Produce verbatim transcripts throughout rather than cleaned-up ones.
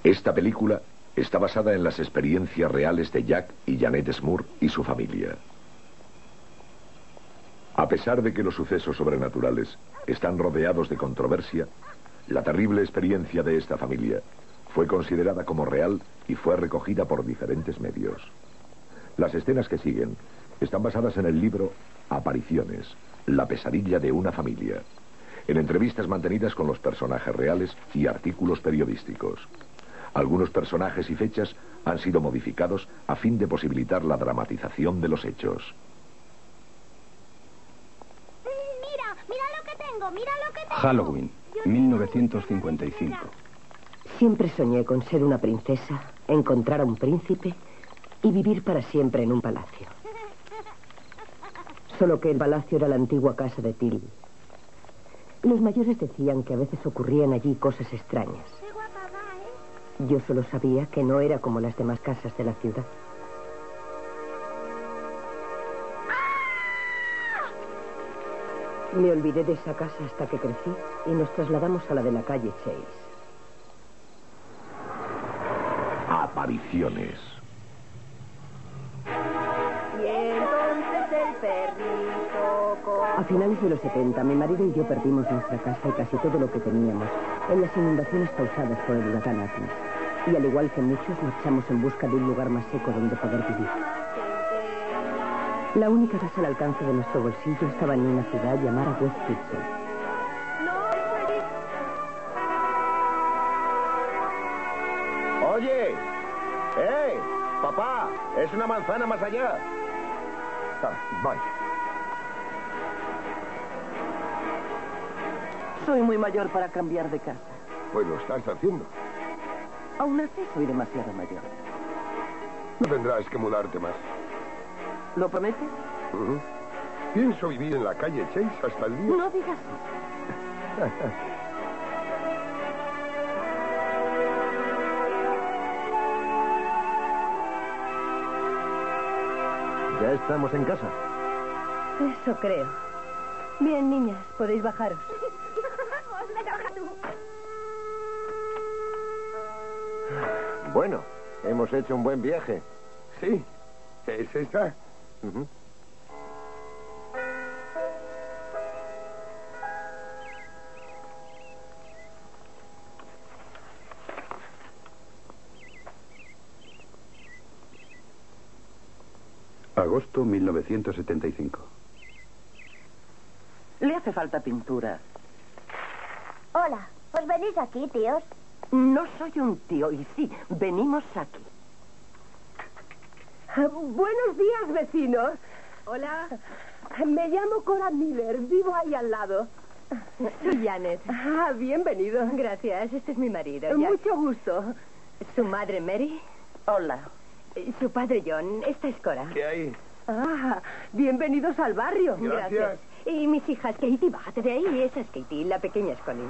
Esta película está basada en las experiencias reales de Jack y Janet Smurr y su familia. A pesar de que los sucesos sobrenaturales están rodeados de controversia, la terrible experiencia de esta familia fue considerada como real y fue recogida por diferentes medios. Las escenas que siguen están basadas en el libro Apariciones, la pesadilla de una familia, en entrevistas mantenidas con los personajes reales y artículos periodísticos. Algunos personajes y fechas han sido modificados a fin de posibilitar la dramatización de los hechos. Mira, mira lo que tengo, mira lo que tengo. Halloween, mil novecientos cincuenta y cinco. Siempre soñé con ser una princesa, encontrar a un príncipe y vivir para siempre en un palacio. Solo que el palacio era la antigua casa de Till. Los mayores decían que a veces ocurrían allí cosas extrañas. Qué guapa va, ¿eh? Yo solo sabía que no era como las demás casas de la ciudad. Me olvidé de esa casa hasta que crecí y nos trasladamos a la de la calle Chase. Apariciones. Y entonces el perrito con... A finales de los setenta, mi marido y yo perdimos nuestra casa y casi todo lo que teníamos en las inundaciones causadas por el huracán Atlas. Y al igual que muchos, marchamos en busca de un lugar más seco donde poder vivir. La única casa al alcance de nuestro bolsillo estaba en una ciudad llamada West Pittsburgh. Oye, ¡eh! Papá, es una manzana más allá. Ah, vaya. Soy muy mayor para cambiar de casa. Pues lo estás haciendo. Aún así soy demasiado mayor. No tendrás que mudarte más. ¿Lo prometes? Uh-huh. Pienso vivir en la calle Chase hasta el día... No digas eso. Ya estamos en casa. Eso creo. Bien, niñas, podéis bajaros. Vamos, me toca tú. Bueno, hemos hecho un buen viaje. Sí, es esa. Uh-huh. Agosto mil novecientos setenta y cinco. Le hace falta pintura. Hola, ¿os venís aquí, tíos? No soy un tío y sí, venimos aquí. Buenos días, vecinos. Hola. Me llamo Cora Miller, vivo ahí al lado. Soy Janet. Ah, bienvenido. Gracias, este es mi marido, Jack. Mucho gusto. Su madre, Mary. Hola. Su padre, John. Esta es Cora. ¿Qué hay? Ah, bienvenidos al barrio. Gracias. Y mis hijas, Katie, bájate de ahí. Esa es Katie, la pequeña es Colin.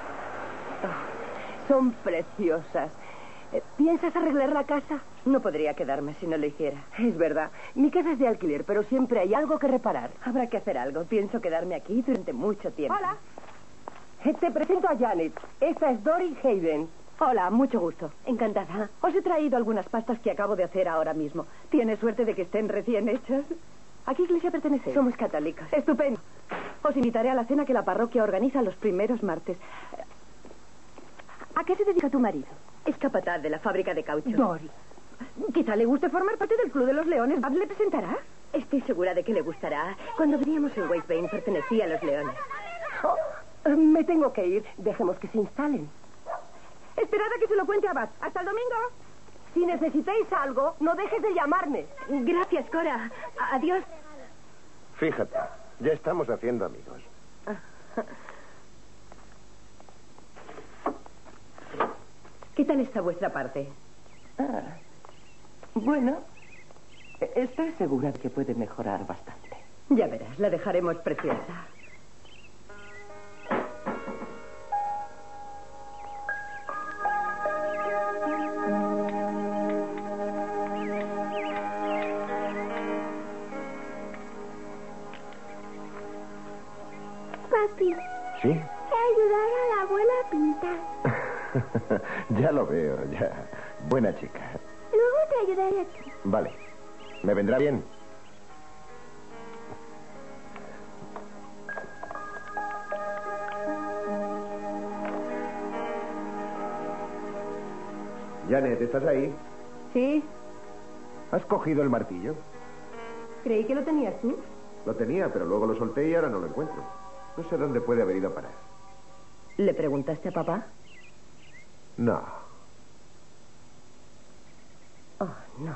Oh, son preciosas. Eh, ¿Piensas arreglar la casa? No podría quedarme si no lo hiciera. Es verdad. Mi casa es de alquiler, pero siempre hay algo que reparar. Habrá que hacer algo. Pienso quedarme aquí durante mucho tiempo. Hola. Eh, Te presento a Janet. Esta es Dory Hayden. Hola, mucho gusto. Encantada. Os he traído algunas pastas que acabo de hacer ahora mismo. ¿Tiene suerte de que estén recién hechas? ¿A qué iglesia pertenecéis? Somos católicos. Estupendo. Os invitaré a la cena que la parroquia organiza los primeros martes. ¿A qué se dedica tu marido? Es capataz de la fábrica de caucho. Dory. Quizá le guste formar parte del Club de los Leones. ¿Babs le presentará? Estoy segura de que le gustará. Cuando vivíamos en West Bend pertenecía a los Leones. Oh, eh, me tengo que ir. Dejemos que se instalen. Esperad a que se lo cuente a Bat. ¡Hasta el domingo! Si necesitáis algo, no dejes de llamarme. Gracias, Cora. A- Adiós. Fíjate, ya estamos haciendo amigos. ¿Qué tal está vuestra parte? Ah, bueno, estoy segura de que puede mejorar bastante. Ya verás, la dejaremos preciosa. Papi, ¿Sí? he ayudado a la abuela a pintar. Ya lo veo, ya. Buena chica. Luego te ayudaré. Vale. ¿Me vendrá bien? Janet, ¿estás ahí? Sí, ¿Has cogido el martillo? creí que lo tenías tú. Lo tenía, pero luego lo solté y ahora no lo encuentro. No sé dónde puede haber ido a parar. ¿Le preguntaste a papá? No. Oh, no.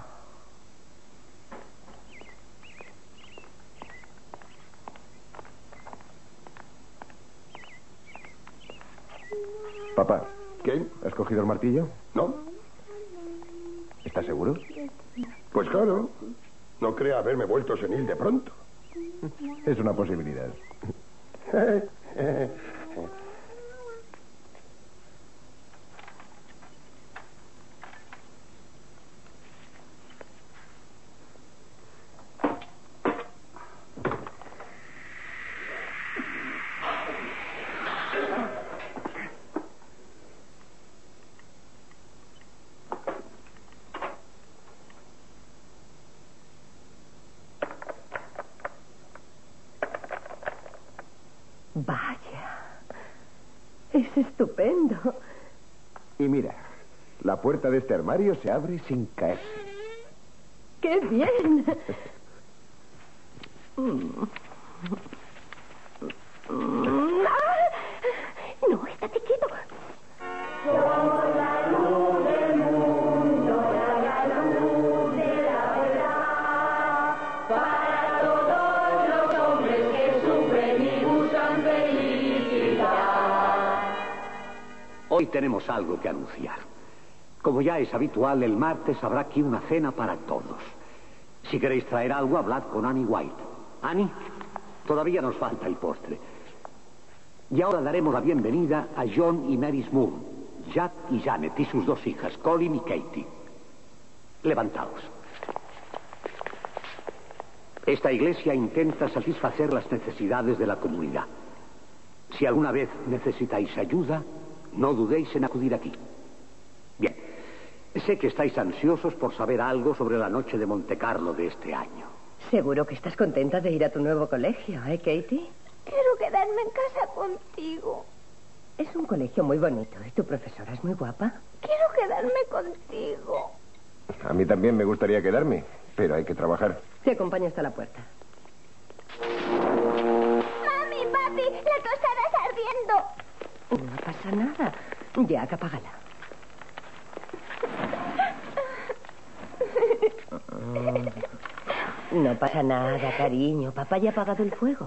Papá, ¿Qué? ¿has cogido el martillo? ¿No? ¿Estás seguro? Pues claro. No crea haberme vuelto senil de pronto. Es una posibilidad. Vaya. Es estupendo. Y mira, la puerta de este armario se abre sin caerse. ¡Qué bien! Mm. Mm. ¡Ah! No, estate quieto. Somos la luz del mundo, la luz de la verdad. Para todos los hombres que sufren y buscan felicidad. Hoy tenemos algo que anunciar. Como ya es habitual, el martes habrá aquí una cena para todos. Si queréis traer algo, hablad con Annie White. Annie, todavía nos falta el postre. Y ahora daremos la bienvenida a John y Mary Moore, Jack y Janet y sus dos hijas, Colin y Katie. Levantaos. Esta iglesia intenta satisfacer las necesidades de la comunidad. Si alguna vez necesitáis ayuda, no dudéis en acudir aquí. Bien, sé que estáis ansiosos por saber algo sobre la noche de Montecarlo de este año. Seguro que estás contenta de ir a tu nuevo colegio, ¿eh, Katie? Quiero quedarme en casa contigo. Es un colegio muy bonito y tu profesora es muy guapa. Quiero quedarme contigo. A mí también me gustaría quedarme, pero hay que trabajar. Te acompaño hasta la puerta. Mami, papi, la tostada está ardiendo. No pasa nada. Ya, apágala. No pasa nada, cariño. Papá ya ha apagado el fuego.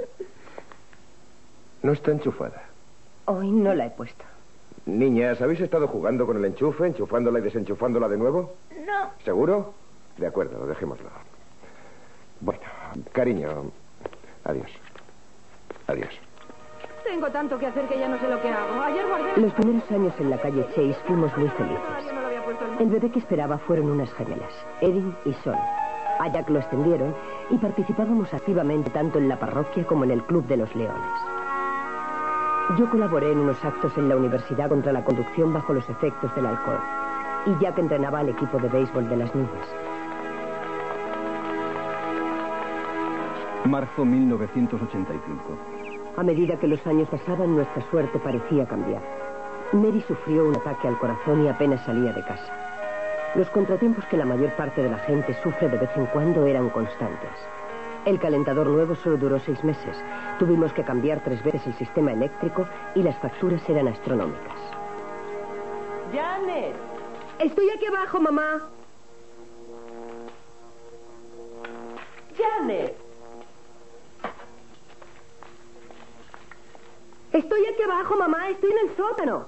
No está enchufada. Hoy no la he puesto. Niñas, ¿habéis estado jugando con el enchufe, enchufándola y desenchufándola de nuevo? No. ¿Seguro? De acuerdo, dejémoslo. Bueno, cariño, adiós. Adiós. Tengo tanto que hacer que ya no sé lo que hago. Ayer guardé... Los primeros años en la calle Chase fuimos muy felices. Todavía no lo había puesto en... El bebé que esperaba fueron unas gemelas, Erin y Sol. A Jack lo extendieron y participábamos activamente tanto en la parroquia como en el Club de los Leones. Yo colaboré en unos actos en la universidad contra la conducción bajo los efectos del alcohol. Y Jack entrenaba al equipo de béisbol de las niñas. Marzo mil novecientos ochenta y cinco. A medida que los años pasaban, nuestra suerte parecía cambiar. Mary sufrió un ataque al corazón y apenas salía de casa. Los contratiempos que la mayor parte de la gente sufre de vez en cuando eran constantes. El calentador nuevo solo duró seis meses. Tuvimos que cambiar tres veces el sistema eléctrico y las facturas eran astronómicas. ¡Janet! Estoy aquí abajo, mamá. ¡Janet! Estoy aquí abajo, mamá. Estoy en el sótano.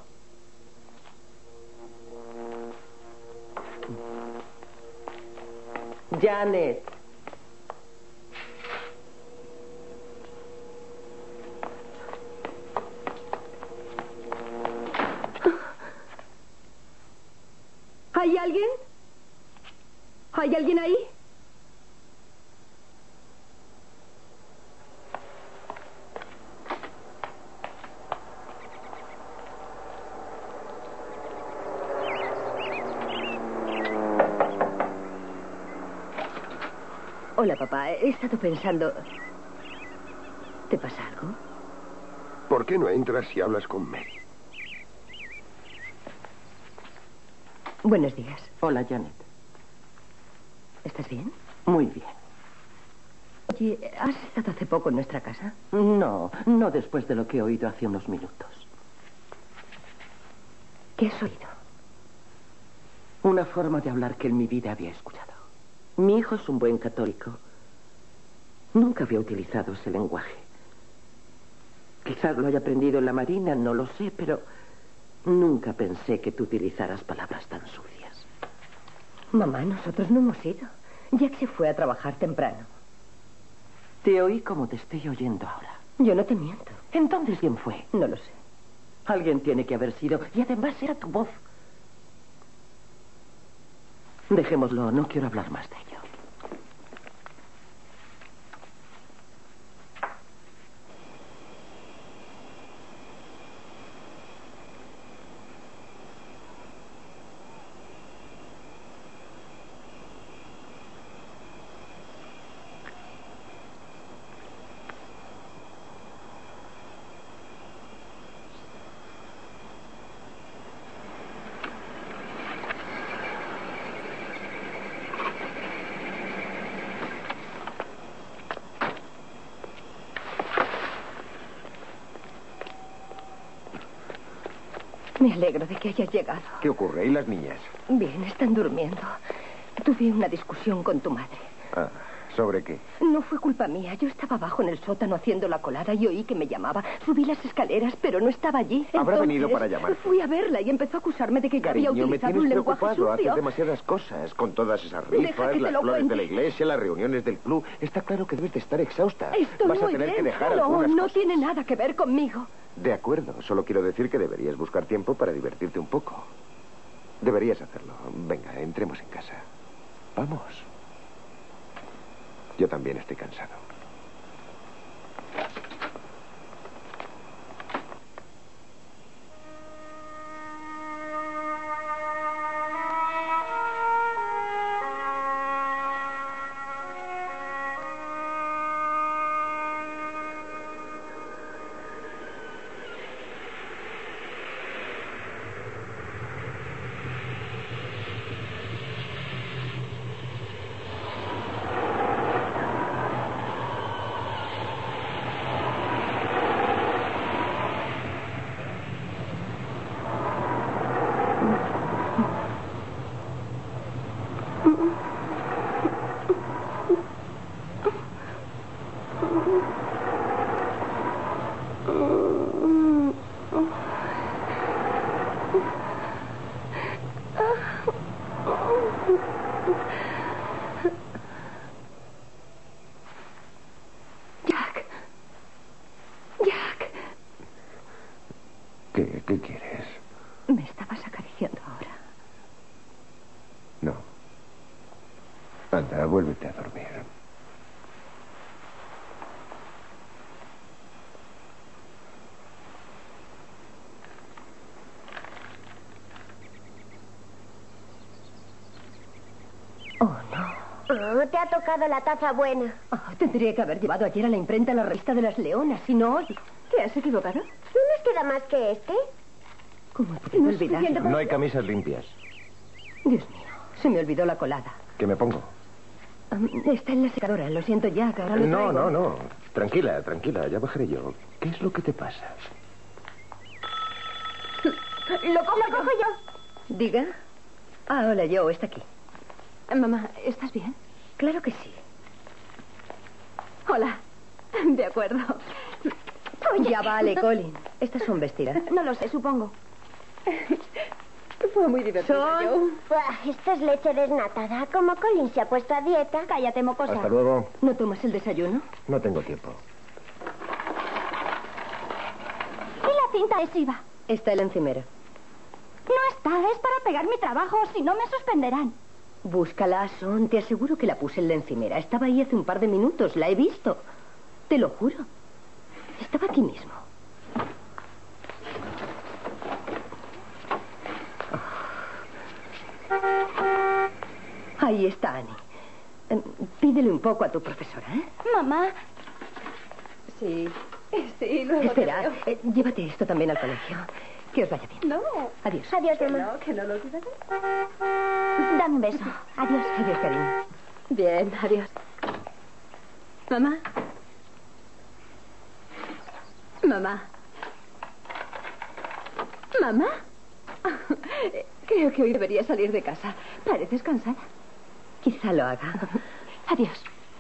¡Janet! ¿Hay alguien? ¿Hay alguien ahí? Hola, papá. He estado pensando... ¿Te pasa algo? ¿Por qué no entras y hablas con Mary? Buenos días. Hola, Janet. ¿Estás bien? Muy bien. Oye, ¿has estado hace poco en nuestra casa? No, no después de lo que he oído hace unos minutos. ¿Qué has oído? Una forma de hablar que en mi vida había escuchado. Mi hijo es un buen católico. Nunca había utilizado ese lenguaje. Quizás lo haya aprendido en la marina, no lo sé, pero nunca pensé que tú utilizaras palabras tan sucias. Mamá, nosotros no hemos ido. Jack se fue a trabajar temprano. Te oí como te estoy oyendo ahora. Yo no te miento. Entonces, ¿quién fue? No lo sé. Alguien tiene que haber sido, y además era tu voz. Dejémoslo, no quiero hablar más de ello. Me alegro de que hayas llegado. ¿Qué ocurre? ¿Y las niñas? Bien, están durmiendo. Tuve una discusión con tu madre. Ah, ¿sobre qué? No fue culpa mía. Yo estaba abajo en el sótano haciendo la colada y oí que me llamaba. Subí las escaleras, pero no estaba allí. Habrá Entonces, venido para llamarte. Fui a verla y empezó a acusarme de que yo Cariño, había me utilizado tienes un lenguaje preocupado. sucio. Haces demasiadas cosas. Con todas esas Deja rifas, que te las lo flores de cuente. la iglesia, las reuniones del club. Está claro que debes de estar exhausta. Estoy Vas a muy tener bien. que dejar no, algunas no cosas. tiene nada que ver conmigo. De acuerdo. Solo quiero decir que deberías buscar tiempo para divertirte un poco. Deberías hacerlo. Venga, entremos en casa. Vamos. Yo también estoy cansado. Jack. Jack. ¿Qué, qué quieres? Me estabas acariciando ahora. No. Anda, vuélvete a dormir. Oh, no. Oh, te ha tocado la taza buena. Ah, tendría que haber llevado ayer a la imprenta la revista de las leonas, y no hoy. ¿Te has equivocado? ¿No nos queda más que este? ¿Cómo he podido No es olvidar? suficiente No hay camisas limpias. Dios mío, se me olvidó la colada. ¿Qué me pongo? Um, está en la secadora, lo siento ya, que ahora lo No, traigo. no, no. Tranquila, tranquila, ya bajaré yo. ¿Qué es lo que te pasa? Lo cojo, lo cojo yo. Diga. Ah, hola, yo, está aquí. Mamá, ¿estás bien? Claro que sí. Hola. De acuerdo. Oye. Ya vale, Colin. Estas son vestidas. No lo sé, supongo. Fue muy divertido. Son... Buah, esto es leche desnatada. Como Colin se ha puesto a dieta, cállate, mocosa. Hasta luego. ¿No tomas el desayuno? No tengo tiempo. ¿Y la cinta adhesiva? Está en la encimera. No está, es para pegar mi trabajo, si no me suspenderán. Búscala, Son. Te aseguro que la puse en la encimera. Estaba ahí hace un par de minutos. La he visto. Te lo juro. Estaba aquí mismo. Ahí está Annie. Eh, pídele un poco a tu profesora, ¿eh? Mamá. Sí, sí, luego te Espera, veo. eh, llévate esto también al colegio. Que os vaya bien. No. Adiós. Adiós, Que mamá. no, que no lo olvidaré. Dame un beso. Adiós. Adiós, cariño. Bien, adiós. Mamá. Mamá. Mamá. Creo que hoy debería salir de casa. Pareces cansada. Quizá lo haga. Adiós.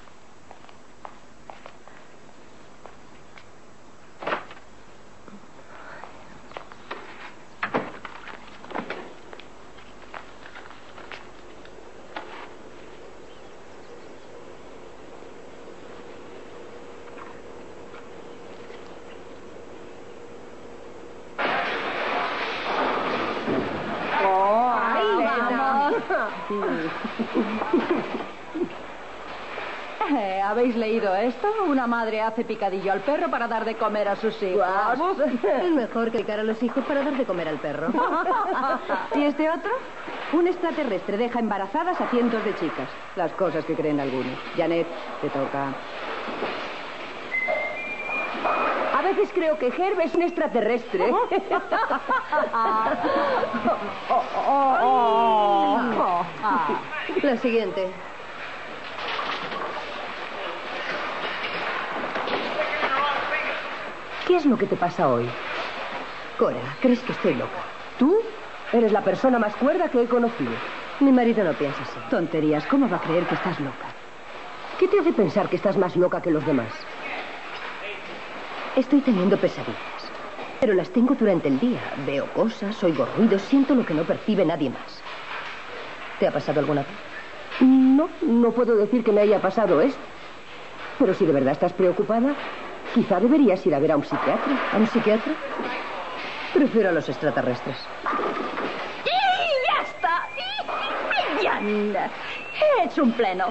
Eh, ¿Habéis leído esto? Una madre hace picadillo al perro para dar de comer a sus hijos. Es mejor que picar a los hijos para dar de comer al perro. ¿Y este otro? Un extraterrestre deja embarazadas a cientos de chicas. Las cosas que creen algunos. Janet, te toca. A veces creo que Herb es un extraterrestre. La siguiente. ¿Qué es lo que te pasa hoy? Cora, ¿crees que estoy loca? ¿Tú? Eres la persona más cuerda que he conocido. Mi marido no piensa así. Tonterías, ¿cómo va a creer que estás loca? ¿Qué te hace pensar que estás más loca que los demás? Estoy teniendo pesadillas. Pero las tengo durante el día. Veo cosas, oigo ruidos, siento lo que no percibe nadie más. ¿Te ha pasado alguna vez? No, no puedo decir que me haya pasado esto. Pero si de verdad estás preocupada, quizá deberías ir a ver a un psiquiatra. ¿A un psiquiatra? Prefiero a los extraterrestres. ¡Y ya está! ¡Ya anda! He hecho un pleno.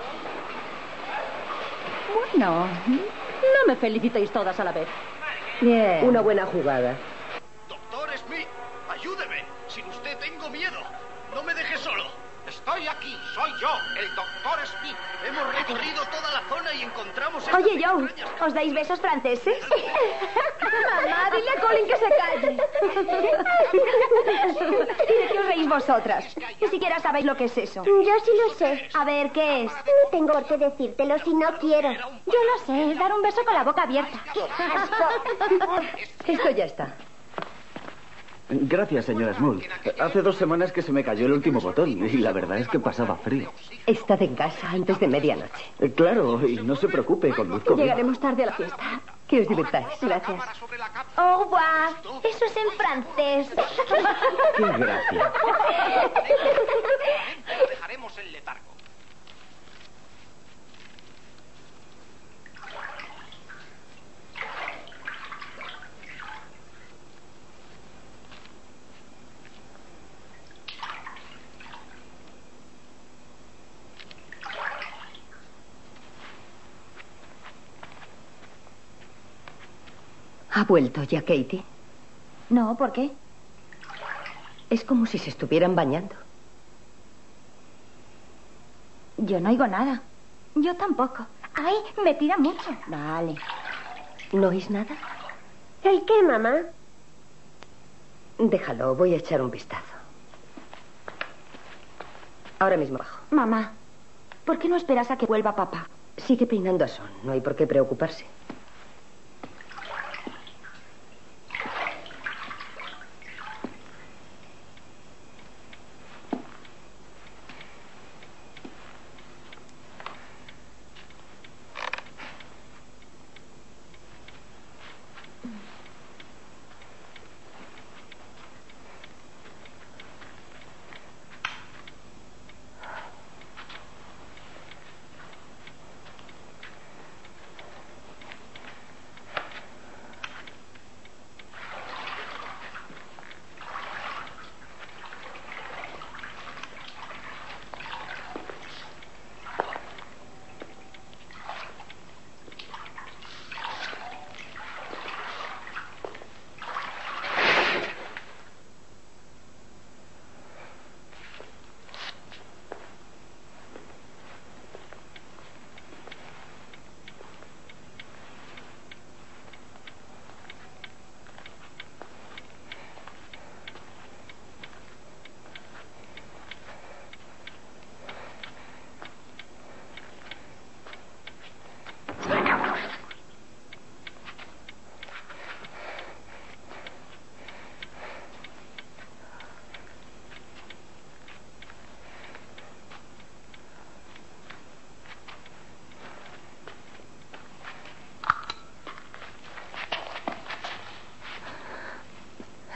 Bueno, no me felicitéis todas a la vez. Bien. Una buena jugada. Doctor Smith, ayúdeme. Sin usted tengo miedo. No me deje solo. Estoy aquí, soy yo, el doctor Smith. Hemos recorrido toda la zona y encontramos... estas Oye, Joe, extrañas- ¿os dais besos franceses? Mamá, dile a Colin que se calle. ¿Y de qué os reís vosotras? Ni siquiera sabéis lo que es eso. Yo sí lo sé. A ver, ¿qué es? No tengo por qué decírtelo si no quiero. Yo lo sé, es dar un beso con la boca abierta. ¡Qué asco! Esto ya está. Gracias, señora Small. Hace dos semanas que se me cayó el último botón y la verdad es que pasaba frío. Estad en casa antes de medianoche. Eh, Claro, y no se preocupe, conduzco bien. Llegaremos tarde a la fiesta. Que os divirtáis. Gracias. Au revoir. Eso es en francés. Qué gracia. Lo dejaremos en letargo. ¿Ha vuelto ya Katie? No, ¿por qué? Es como si se estuvieran bañando. Yo no oigo nada. Yo tampoco. Ay, me tira mucho. Vale. ¿No oís nada? ¿El qué, mamá? Déjalo, voy a echar un vistazo. Ahora mismo bajo. Mamá, ¿por qué no esperas a que vuelva papá? Sigue peinando a Son, no hay por qué preocuparse.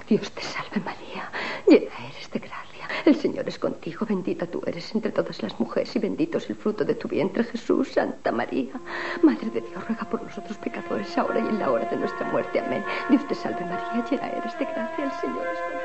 Dios te salve, María. Llena eres de gracia. El Señor es contigo. Bendita tú eres entre todas las mujeres y bendito es el fruto de tu vientre, Jesús. Santa María, Madre de Dios, ruega por nosotros pecadores, ahora y en la hora de nuestra muerte. Amén. Dios te salve, María. Llena eres de gracia. El Señor es contigo.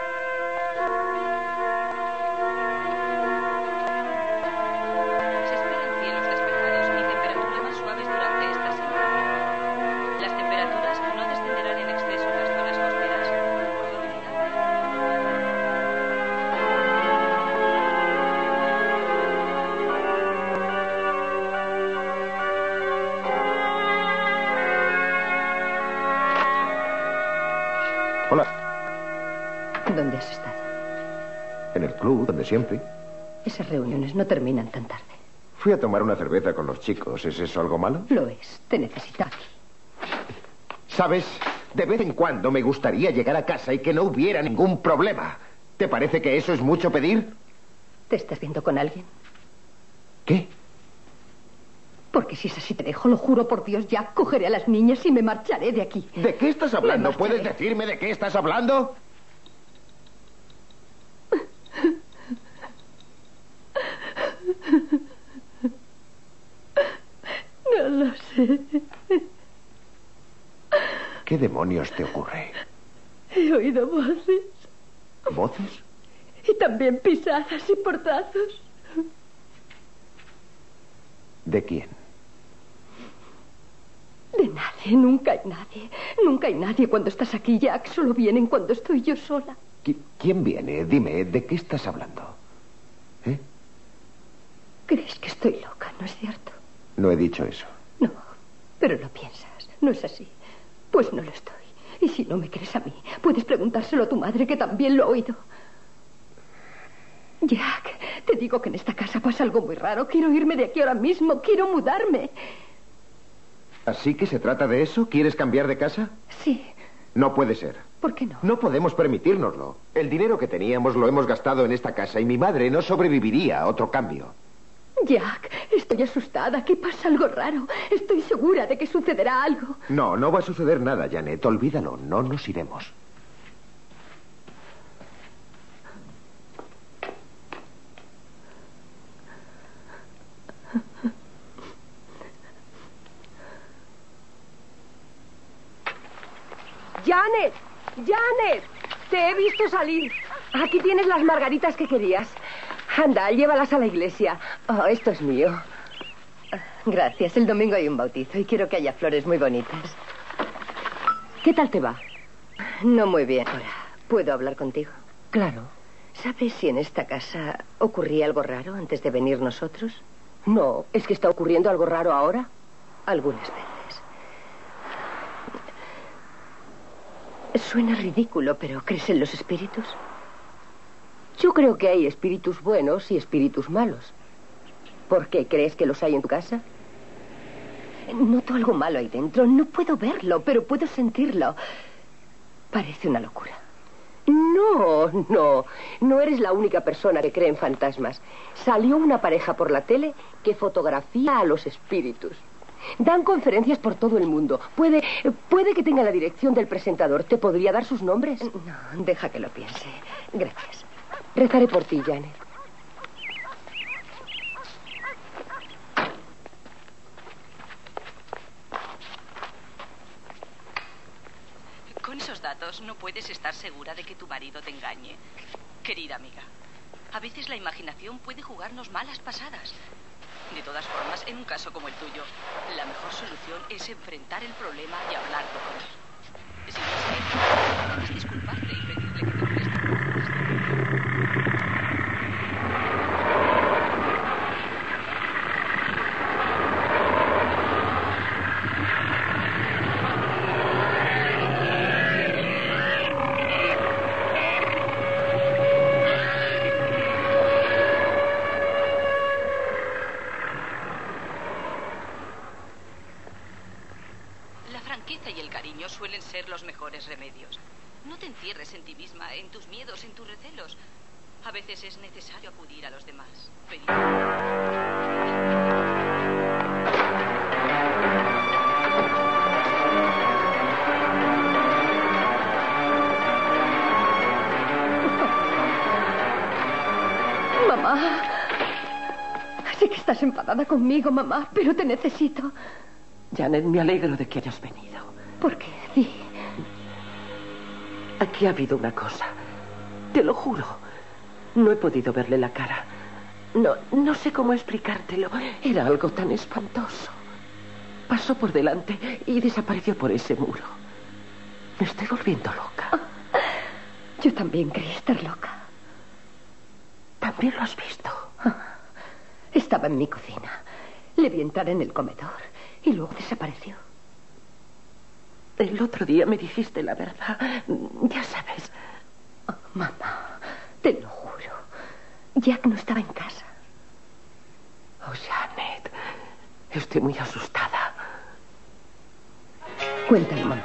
Hola. ¿Dónde has estado? En el club, donde siempre. Esas reuniones no terminan tan tarde. Fui a tomar una cerveza con los chicos. ¿Es eso algo malo? Lo es. Te necesito aquí. ¿Sabes? De vez en cuando me gustaría llegar a casa y que no hubiera ningún problema. ¿Te parece que eso es mucho pedir? ¿Te estás viendo con alguien? ¿Qué? Porque si es así te dejo, lo juro por Dios, ya cogeré a las niñas y me marcharé de aquí. ¿De qué estás hablando? ¿Puedes decirme de qué estás hablando? No lo sé. ¿Qué demonios te ocurre? He oído voces. ¿Voces? Y también pisadas y portazos. ¿De quién? De nadie, nunca hay nadie. Nunca hay nadie cuando estás aquí, Jack. Solo vienen cuando estoy yo sola. ¿Quién viene? Dime, ¿de qué estás hablando? ¿Eh? ¿Crees que estoy loca, no es cierto? No he dicho eso. No, pero lo piensas. ¿No es así? Pues no lo estoy. Y si no me crees a mí, puedes preguntárselo a tu madre, que también lo ha oído. Jack, te digo que en esta casa pasa algo muy raro. Quiero irme de aquí ahora mismo. Quiero mudarme. ¿Así que se trata de eso? ¿Quieres cambiar de casa? Sí. No puede ser. ¿Por qué no? No podemos permitírnoslo. El dinero que teníamos lo hemos gastado en esta casa y mi madre no sobreviviría a otro cambio. Jack, estoy asustada. Aquí pasa algo raro. Estoy segura de que sucederá algo. No, no va a suceder nada, Janet. Olvídalo. No nos iremos. ¡Janet! ¡Janet! Te he visto salir. Aquí tienes las margaritas que querías. Anda, llévalas a la iglesia. Oh, esto es mío. Gracias. El domingo hay un bautizo y quiero que haya flores muy bonitas. ¿Qué tal te va? No muy bien. Ahora, ¿puedo hablar contigo? Claro. ¿Sabes si en esta casa ocurría algo raro antes de venir nosotros? No, ¿es que está ocurriendo algo raro ahora? Algunas veces. Suena ridículo, pero ¿crees en los espíritus? Yo creo que hay espíritus buenos y espíritus malos. ¿Por qué? ¿Crees que los hay en tu casa? Noto algo malo ahí dentro. No puedo verlo, pero puedo sentirlo. Parece una locura. No, no. No eres la única persona que cree en fantasmas. Salió una pareja por la tele que fotografía a los espíritus. Dan conferencias por todo el mundo. Puede, puede que tenga la dirección del presentador. ¿Te podría dar sus nombres? No, deja que lo piense. Gracias. Rezaré por ti, Janet. Con esos datos no puedes estar segura de que tu marido te engañe. Querida amiga, a veces la imaginación puede jugarnos malas pasadas. De todas formas, en un caso como el tuyo, la mejor solución es enfrentar el problema y hablarlo con él. Si no es que puedes disculparte y pedirle que te preste un poco más de... Y el cariño suelen ser los mejores remedios. No te encierres en ti misma, en tus miedos, en tus recelos. A veces es necesario acudir a los demás. Pedir... Mamá. Sé que estás enfadada conmigo, mamá, pero te necesito. Janet, me alegro de que hayas venido. ¿Por qué? Sí. Aquí ha habido una cosa. Te lo juro. No he podido verle la cara. No, no sé cómo explicártelo. Era algo tan espantoso. Pasó por delante y desapareció por ese muro. Me estoy volviendo loca. Yo también creí estar loca. ¿También lo has visto? Estaba en mi cocina. Le vi entrar en el comedor y luego desapareció. El otro día me dijiste la verdad. Ya sabes. Oh, mamá, te lo juro. Jack no estaba en casa. Oh, Janet, estoy muy asustada. Cuéntame, mamá.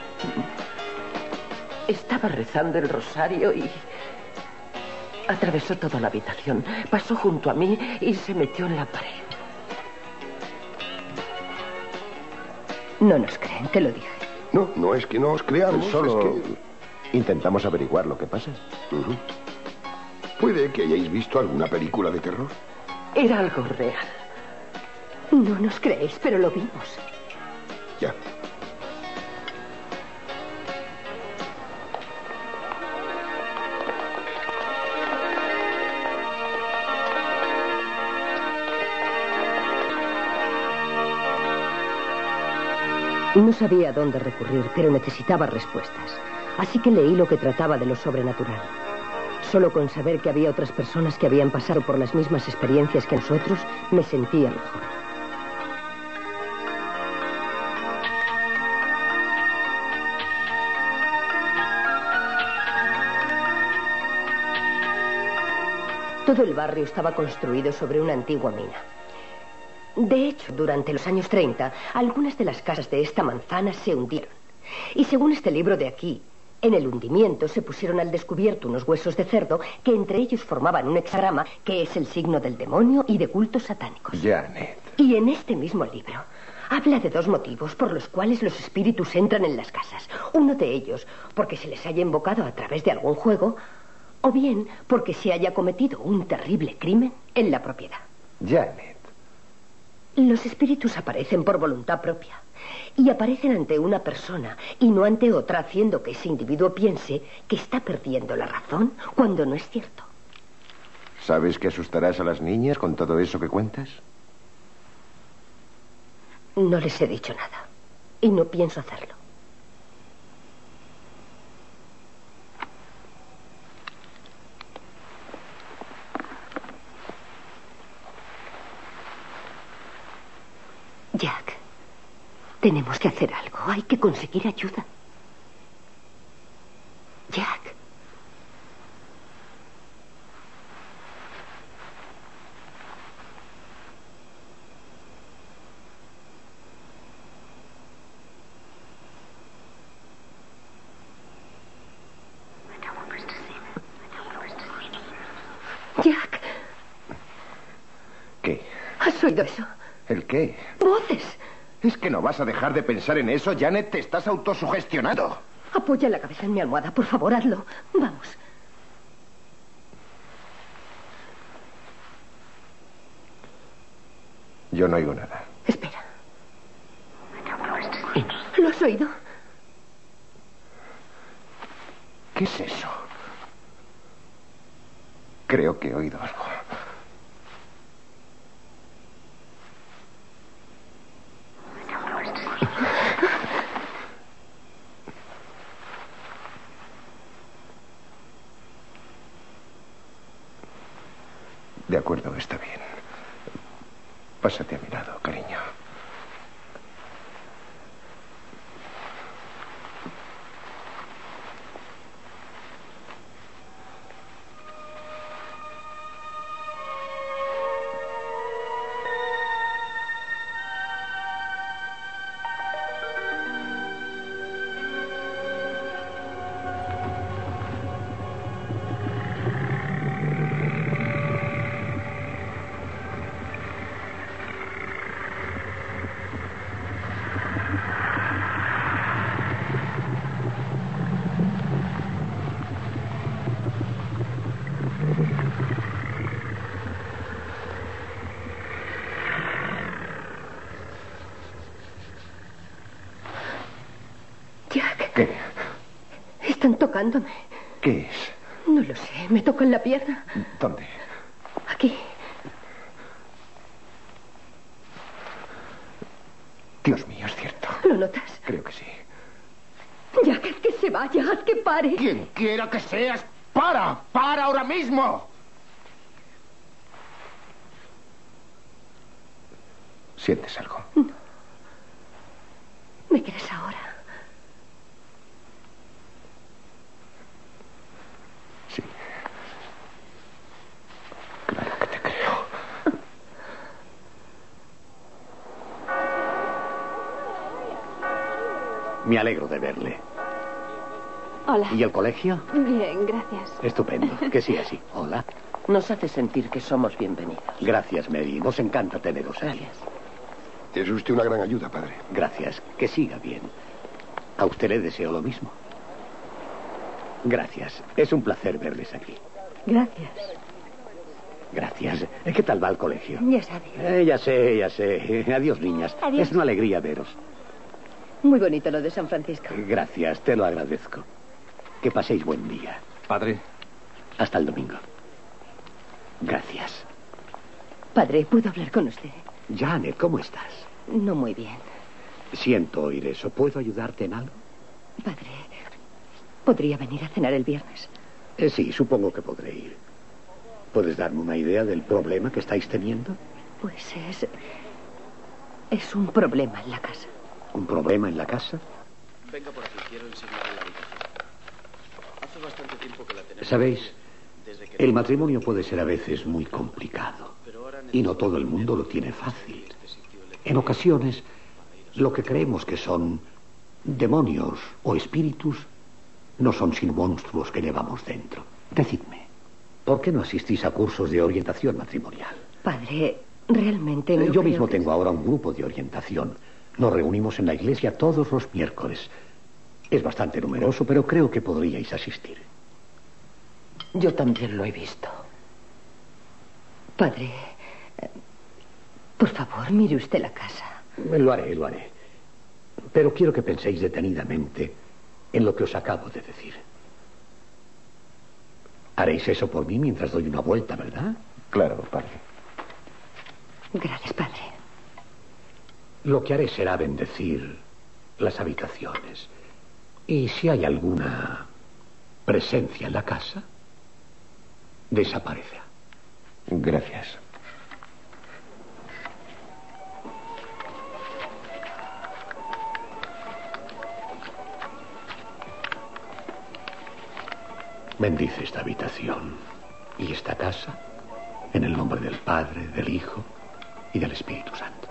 Estaba rezando el rosario y atravesó toda la habitación. Pasó junto a mí y se metió en la pared. No nos creen, te lo dije. No, no es que no os creamos, Solo es que... intentamos averiguar lo que pasa. Uh-huh. Puede que hayáis visto alguna película de terror. Era algo real. No nos creéis, pero lo vimos. Ya. No sabía a dónde recurrir, pero necesitaba respuestas. Así que leí lo que trataba de lo sobrenatural. Solo con saber que había otras personas que habían pasado por las mismas experiencias que nosotros, me sentía mejor. Todo el barrio estaba construido sobre una antigua mina. De hecho, durante los años treinta, algunas de las casas de esta manzana se hundieron. Y según este libro de aquí, en el hundimiento se pusieron al descubierto unos huesos de cerdo que entre ellos formaban un hexagrama que es el signo del demonio y de cultos satánicos. Janet. Y en este mismo libro habla de dos motivos por los cuales los espíritus entran en las casas. Uno de ellos porque se les haya invocado a través de algún juego, o bien porque se haya cometido un terrible crimen en la propiedad. Janet. Los espíritus aparecen por voluntad propia y aparecen ante una persona y no ante otra, haciendo que ese individuo piense que está perdiendo la razón cuando no es cierto. ¿Sabes que asustarás a las niñas con todo eso que cuentas? No les he dicho nada y no pienso hacerlo. Jack, tenemos que hacer algo. Hay que conseguir ayuda. Jack. Jack. ¿Qué? ¿Has oído eso? ¿El qué? ¡Voces! ¿Es que no vas a dejar de pensar en eso, Janet? Te estás autosugestionando. Apoya la cabeza en mi almohada, por favor, hazlo. Vamos. Yo no oigo nada. Espera. ¿Lo has oído? ¿Qué es eso? Creo que he oído algo. De acuerdo, está bien. Pásate a mi lado, cariño. pegándome. ¿Qué es? No lo sé, me toca en la pierna. ¿Dónde? Aquí. Dios mío, es cierto. ¿Lo notas? Creo que sí. Ya, que se vaya, haz que pare. Quien quiera que seas, para, para ahora mismo. ¿Sientes algo? No. ¿Me quieres ahora? Sí. Claro que te creo. Me alegro de verle. Hola. ¿Y el colegio? Bien, gracias. Estupendo. Que sí, así. Hola. Nos hace sentir que somos bienvenidos. Gracias, Mary. Nos encanta teneros aquí. Gracias. Es usted una gran ayuda, padre. Gracias. Que siga bien. A usted le deseo lo mismo. Gracias. Es un placer verles aquí. Gracias. Gracias. ¿Qué tal va el colegio? Ya sabes. Eh, ya sé, ya sé. Adiós, niñas. Adiós. Es una alegría veros. Muy bonito lo de San Francisco. Gracias, te lo agradezco. Que paséis buen día. Padre. Hasta el domingo. Gracias. Padre, ¿puedo hablar con usted? Janet, ¿cómo estás? No muy bien. Siento oír eso. ¿Puedo ayudarte en algo? Padre, ¿podría venir a cenar el viernes? Eh, sí, supongo que podré ir. ¿Puedes darme una idea del problema que estáis teniendo? Pues es... es un problema en la casa. ¿Un problema en la casa? Venga por aquí, quiero enseñarle la habitación. Hace bastante tiempo que la tenemos. ¿Sabéis? Desde que El matrimonio puede ser a veces muy complicado. Y no todo el mundo lo tiene fácil. En ocasiones, lo que creemos que son demonios o espíritus no son sino monstruos que llevamos dentro. Decidme, ¿por qué no asistís a cursos de orientación matrimonial? Padre, realmente no Yo creo mismo que- tengo ahora un grupo de orientación. Nos reunimos en la iglesia todos los miércoles. Es bastante numeroso, pero creo que podríais asistir. Yo también lo he visto. Padre, eh, por favor, mire usted la casa. Lo haré, lo haré. Pero quiero que penséis detenidamente en lo que os acabo de decir. Haréis eso por mí mientras doy una vuelta, ¿verdad? Claro, padre. Gracias, padre. Lo que haré será bendecir las habitaciones. Y si hay alguna presencia en la casa, desaparecerá. Gracias. Bendice esta habitación y esta casa en el nombre del Padre, del Hijo y del Espíritu Santo.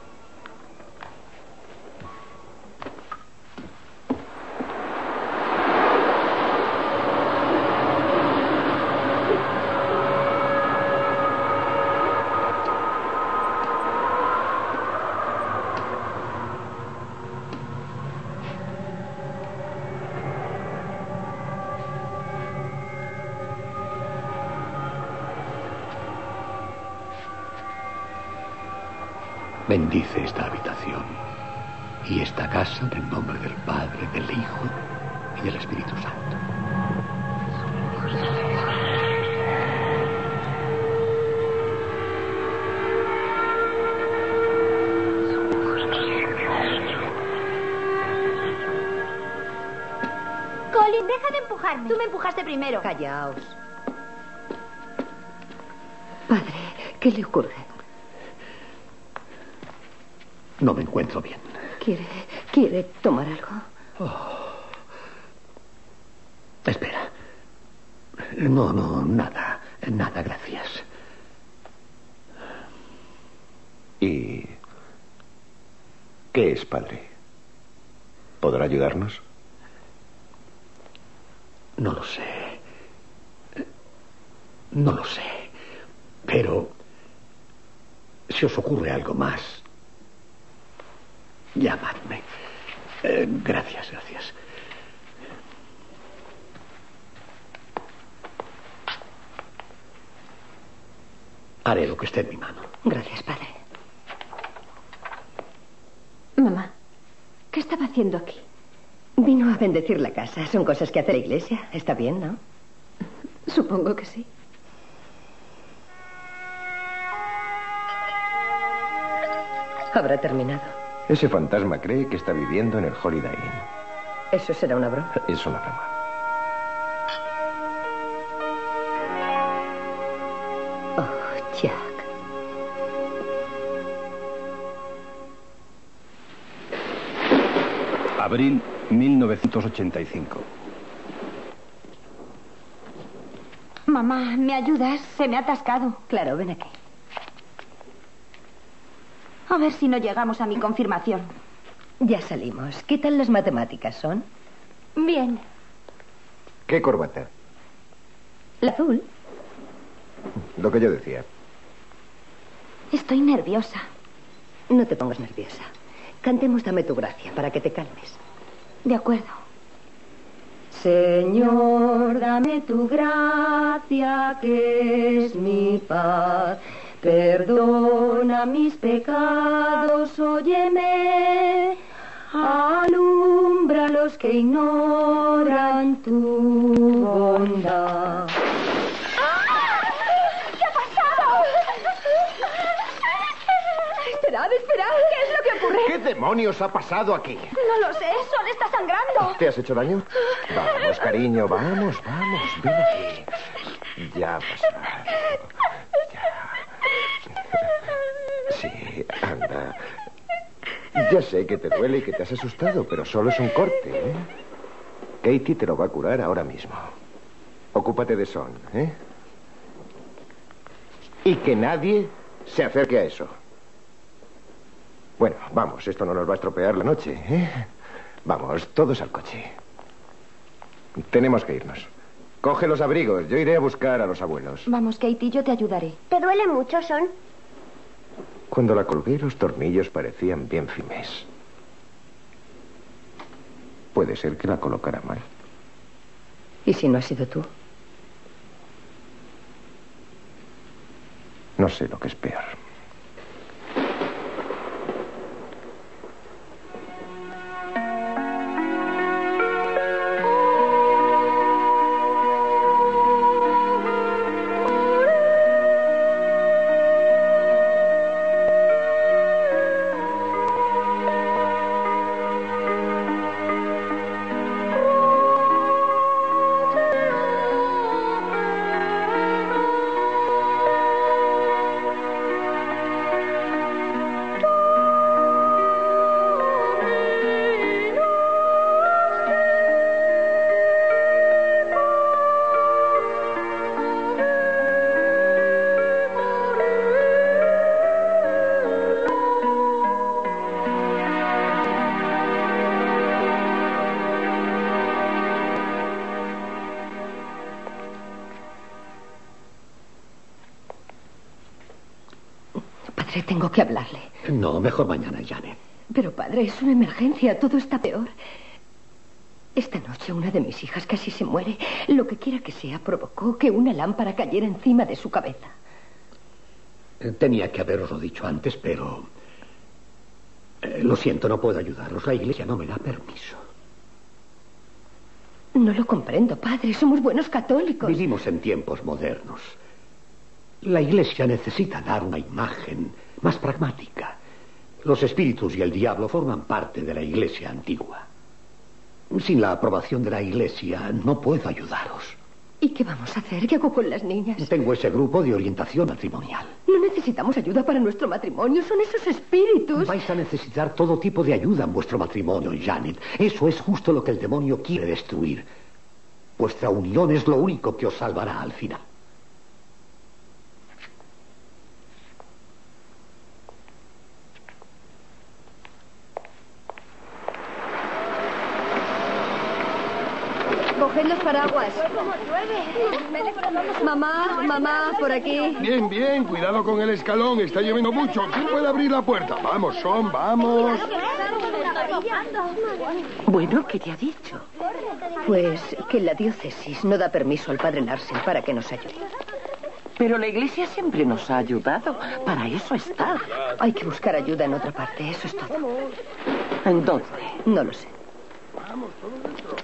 Bendice esta habitación y esta casa en el nombre del Padre, del Hijo y del Espíritu Santo. Colin, deja de empujarme. Tú me empujaste primero. Callaos. Padre, ¿qué le ocurre? No me encuentro bien. ¿Quiere, quiere tomar algo? Oh. Espera. No, no, nada. Nada, gracias. ¿Y qué es, padre? ¿Podrá ayudarnos? No lo sé. No lo sé. Pero si os ocurre algo más, llamadme. Eh, gracias, gracias. Haré lo que esté en mi mano. Gracias, padre. Mamá, ¿qué estaba haciendo aquí? Vino a bendecir la casa. Son cosas que hace la iglesia. Está bien, ¿no? Supongo que sí. Habrá terminado. Ese fantasma cree que está viviendo en el Holiday Inn. Eso será una broma. Es una broma. Oh, Jack. Abril mil novecientos ochenta y cinco. Mamá, ¿me ayudas? Se me ha atascado. Claro, ven aquí. A ver si no llegamos a mi confirmación. Ya salimos. ¿Qué tal las matemáticas son? Bien. ¿Qué corbata? La azul. Lo que yo decía. Estoy nerviosa. No te pongas nerviosa. Cantemos Dame tu gracia para que te calmes. De acuerdo. Señor, dame tu gracia, que es mi paz. Perdona mis pecados, óyeme. Alumbra a los que ignoran tu bondad. ¿Qué ha pasado? Esperad, esperad. ¿Qué es lo que ocurre? ¿Qué demonios ha pasado aquí? No lo sé, Sol está sangrando. ¿Te has hecho daño? Vamos, cariño, vamos, vamos. Ven aquí. Ya pasará. Sí, anda. Ya sé que te duele y que te has asustado, pero solo es un corte, ¿eh? Katie te lo va a curar ahora mismo. Ocúpate de Son, ¿eh? Y que nadie se acerque a eso. Bueno, vamos, esto no nos va a estropear la noche, ¿eh? Vamos, todos al coche. Tenemos que irnos. Coge los abrigos, yo iré a buscar a los abuelos. Vamos, Katie, yo te ayudaré. ¿Te duele mucho, Son? Cuando la colgué, los tornillos parecían bien firmes. Puede ser que la colocara mal. ¿Y si no has sido tú? No sé lo que es peor. Tengo que hablarle. No, mejor mañana, Janet. Pero, padre, es una emergencia. Todo está peor. Esta noche una de mis hijas casi se muere. Lo que quiera que sea provocó que una lámpara cayera encima de su cabeza. Tenía que haberoslo dicho antes, pero... Eh, lo siento, no puedo ayudaros. La iglesia no me da permiso. No lo comprendo, padre. Somos buenos católicos. Vivimos en tiempos modernos. La iglesia necesita dar una imagen más pragmática. Los espíritus y el diablo forman parte de la iglesia antigua. Sin la aprobación de la iglesia no puedo ayudaros. ¿Y qué vamos a hacer? ¿Qué hago con las niñas? Tengo ese grupo de orientación matrimonial. No necesitamos ayuda para nuestro matrimonio. Son esos espíritus. Vais a necesitar todo tipo de ayuda en vuestro matrimonio, Janet. Eso es justo lo que el demonio quiere destruir. Vuestra unión es lo único que os salvará al final. Coged los paraguas. Mamá, mamá, por aquí. Bien, bien, cuidado con el escalón, está lloviendo mucho. ¿Quién puede abrir la puerta? Vamos, Son, vamos. Bueno, ¿qué te ha dicho? Pues que la diócesis no da permiso al padre Larsen para que nos ayude. Pero la iglesia siempre nos ha ayudado. Para eso está. Hay que buscar ayuda en otra parte, eso es todo. ¿En dónde? No lo sé. Vamos, todos dentro.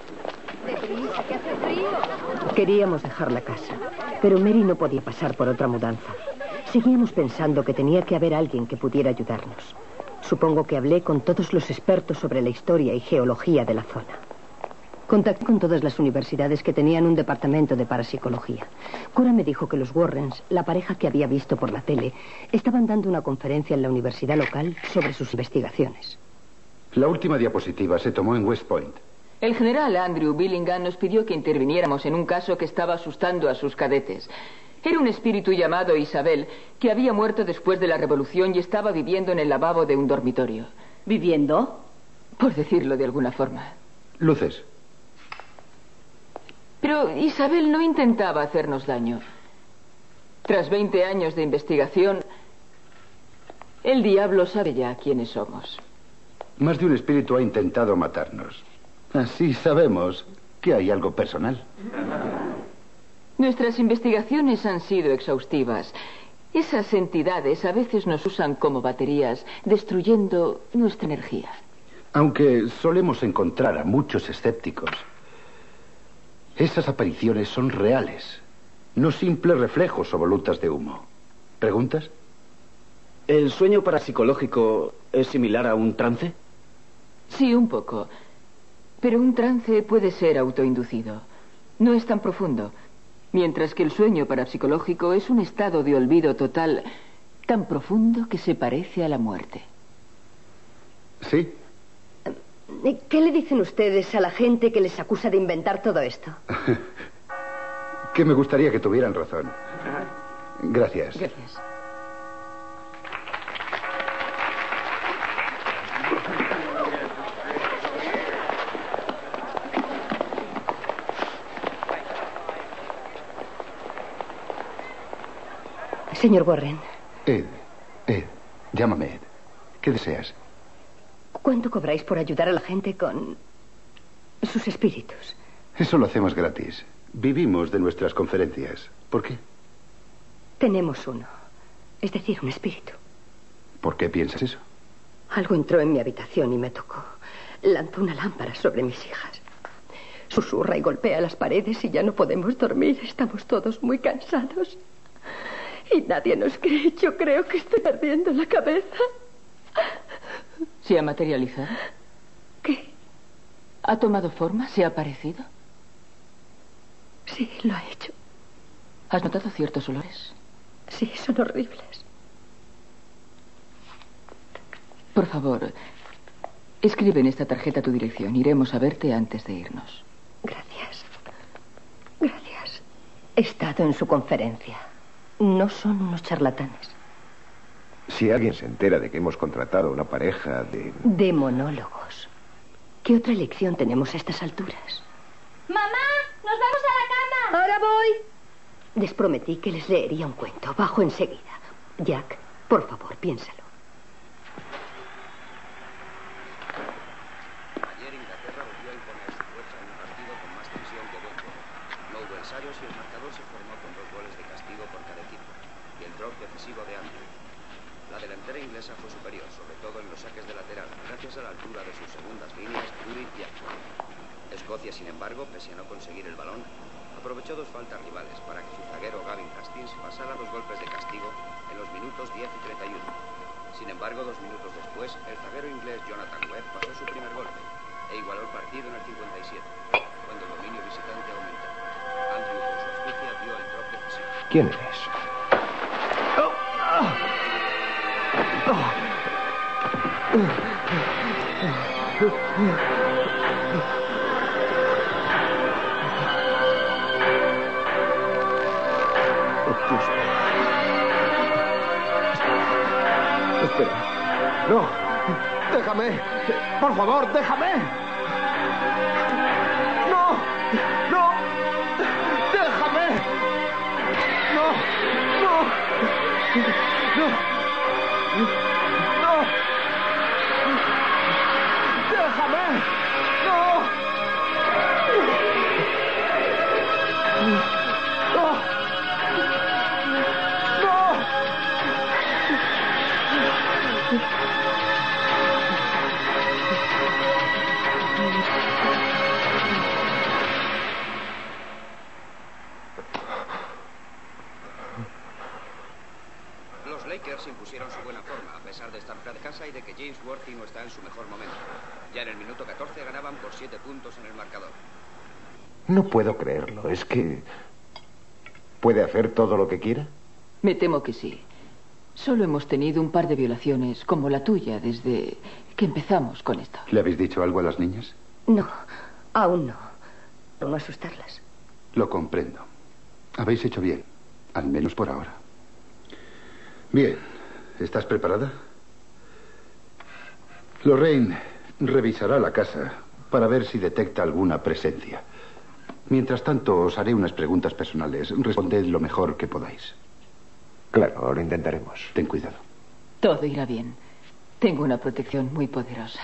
prisa, que hace frío. Queríamos dejar la casa, pero Mary no podía pasar por otra mudanza. Seguíamos pensando que tenía que haber alguien que pudiera ayudarnos. Supongo que hablé con todos los expertos sobre la historia y geología de la zona. Contacté con todas las universidades que tenían un departamento de parapsicología. Cora me dijo que los Warrens, la pareja que había visto por la tele, estaban dando una conferencia en la universidad local sobre sus investigaciones. La última diapositiva se tomó en West Point. El general Andrew Billingham nos pidió que interviniéramos en un caso que estaba asustando a sus cadetes. Era un espíritu llamado Isabel, que había muerto después de la revolución y estaba viviendo en el lavabo de un dormitorio. ¿Viviendo? Por decirlo de alguna forma. Luces. Pero Isabel no intentaba hacernos daño. Tras veinte años de investigación, el diablo sabe ya quiénes somos. Más de un espíritu ha intentado matarnos. Así sabemos que hay algo personal. Nuestras investigaciones han sido exhaustivas. Esas entidades a veces nos usan como baterías, destruyendo nuestra energía. Aunque solemos encontrar a muchos escépticos, esas apariciones son reales, no simples reflejos o volutas de humo. ¿Preguntas? ¿El sueño parapsicológico es similar a un trance? Sí, un poco. Pero un trance puede ser autoinducido. No es tan profundo. Mientras que el sueño parapsicológico es un estado de olvido total, tan profundo que se parece a la muerte. Sí. ¿Qué le dicen ustedes a la gente que les acusa de inventar todo esto? Que me gustaría que tuvieran razón. Gracias. Gracias. Señor Warren. Ed, Ed, llámame Ed. ¿Qué deseas? ¿Cuánto cobráis por ayudar a la gente con sus espíritus? Eso lo hacemos gratis. Vivimos de nuestras conferencias. ¿Por qué? Tenemos uno. Es decir, un espíritu. ¿Por qué piensas eso? Algo entró en mi habitación y me tocó. Lanzó una lámpara sobre mis hijas. Susurra y golpea las paredes y ya no podemos dormir. Estamos todos muy cansados. Y nadie nos cree. Yo creo que estoy perdiendo la cabeza. ¿Se ha materializado? ¿Qué? ¿Ha tomado forma? ¿Se ha aparecido? Sí, lo ha hecho. ¿Has notado ciertos olores? Sí, son horribles. Por favor, escribe en esta tarjeta tu dirección. Iremos a verte antes de irnos. Gracias. Gracias. He estado en su conferencia. No son unos charlatanes. Si alguien se entera de que hemos contratado a una pareja de... De monólogos. ¿Qué otra elección tenemos a estas alturas? ¡Mamá! ¡Nos vamos a la cama! ¡Ahora voy! Les prometí que les leería un cuento. Bajo enseguida. Jack, por favor, piénsalo. Ayer Inglaterra volvió a imponer su fuerza en un partido con más tensión que buen juego. No hubo ensayos y el marcador se formó con dos goles de castigo por cada equipo. Y el drop decisivo de Andrew. La delantera inglesa fue superior, sobre todo en los saques de lateral, gracias a la altura de sus segundas líneas, Curry y Jackson. Escocia, sin embargo, pese a no conseguir el balón, aprovechó dos faltas rivales para que su zaguero Gavin Hastings pasara dos golpes de castigo en los minutos diez y treinta y uno. Sin embargo, dos minutos después, el zaguero inglés Jonathan Webb pasó su primer golpe e igualó el partido en el cincuenta y siete, cuando el dominio visitante aumentó. Andrew, por su astucia, dio el drop decisivo. ¿Quién eres? Oh, oh. Oh. Espera. No. Déjame. Por favor, déjame. No. No. Déjame. No. No. No. No. Déjame. No. No. Lakers impusieron su buena forma, a pesar de estar fuera de casa y de que James Worthy no está en su mejor momento. Ya en el minuto catorce ganaban por siete puntos en el marcador. No puedo creerlo. ¿Es que puede hacer todo lo que quiera? Me temo que sí. Solo hemos tenido un par de violaciones como la tuya desde que empezamos con esto. ¿Le habéis dicho algo a las niñas? No, aún no. Por no asustarlas. Lo comprendo. Habéis hecho bien, al menos por ahora. Bien, ¿estás preparada? Lorraine revisará la casa para ver si detecta alguna presencia. Mientras tanto, os haré unas preguntas personales. Responded lo mejor que podáis. Claro, lo intentaremos. Ten cuidado. Todo irá bien. Tengo una protección muy poderosa.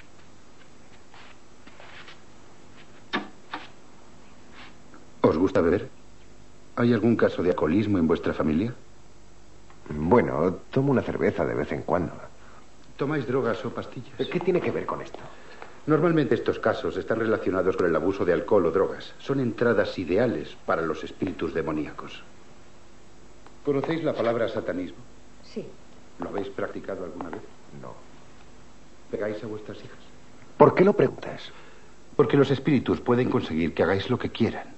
¿Os gusta beber? ¿Hay algún caso de alcoholismo en vuestra familia? Bueno, tomo una cerveza de vez en cuando. ¿Tomáis drogas o pastillas? ¿Qué tiene que ver con esto? Normalmente estos casos están relacionados con el abuso de alcohol o drogas. Son entradas ideales para los espíritus demoníacos. ¿Conocéis la palabra satanismo? Sí. ¿Lo habéis practicado alguna vez? No. ¿Pegáis a vuestras hijas? ¿Por qué lo preguntas? Porque los espíritus pueden conseguir que hagáis lo que quieran.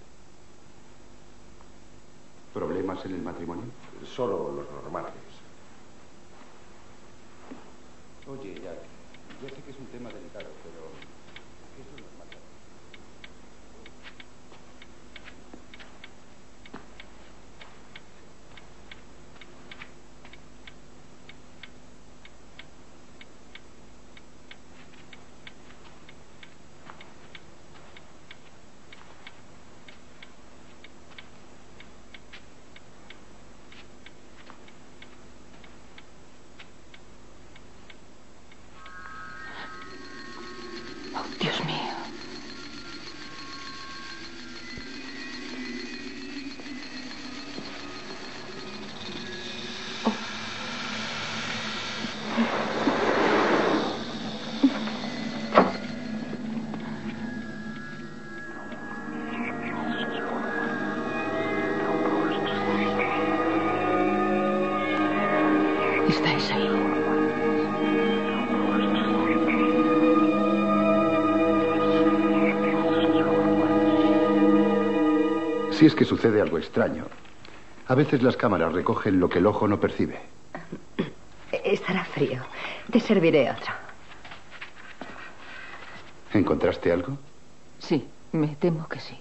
¿Problemas en el matrimonio? Solo los normales. Oye, Jack, ya sé que es un tema delicado, pero ¿qué es lo normal? Dios mío. Estáis ahí. Si es que sucede algo extraño, a veces las cámaras recogen lo que el ojo no percibe. Estará frío. Te serviré otro. ¿Encontraste algo? Sí, me temo que sí.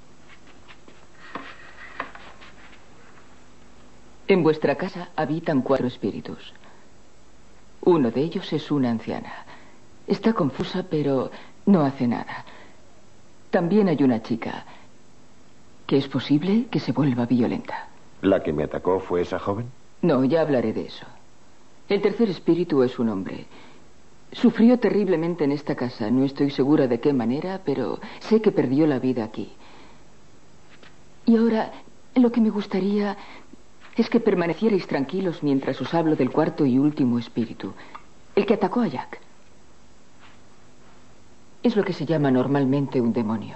En vuestra casa habitan cuatro espíritus. Uno de ellos es una anciana. Está confusa, pero no hace nada. También hay una chica que es posible que se vuelva violenta. ¿La que me atacó fue esa joven? No, ya hablaré de eso. El tercer espíritu es un hombre. Sufrió terriblemente en esta casa. No estoy segura de qué manera, pero sé que perdió la vida aquí. Y ahora, lo que me gustaría es que permanecierais tranquilos mientras os hablo del cuarto y último espíritu, el que atacó a Jack. Es lo que se llama normalmente un demonio.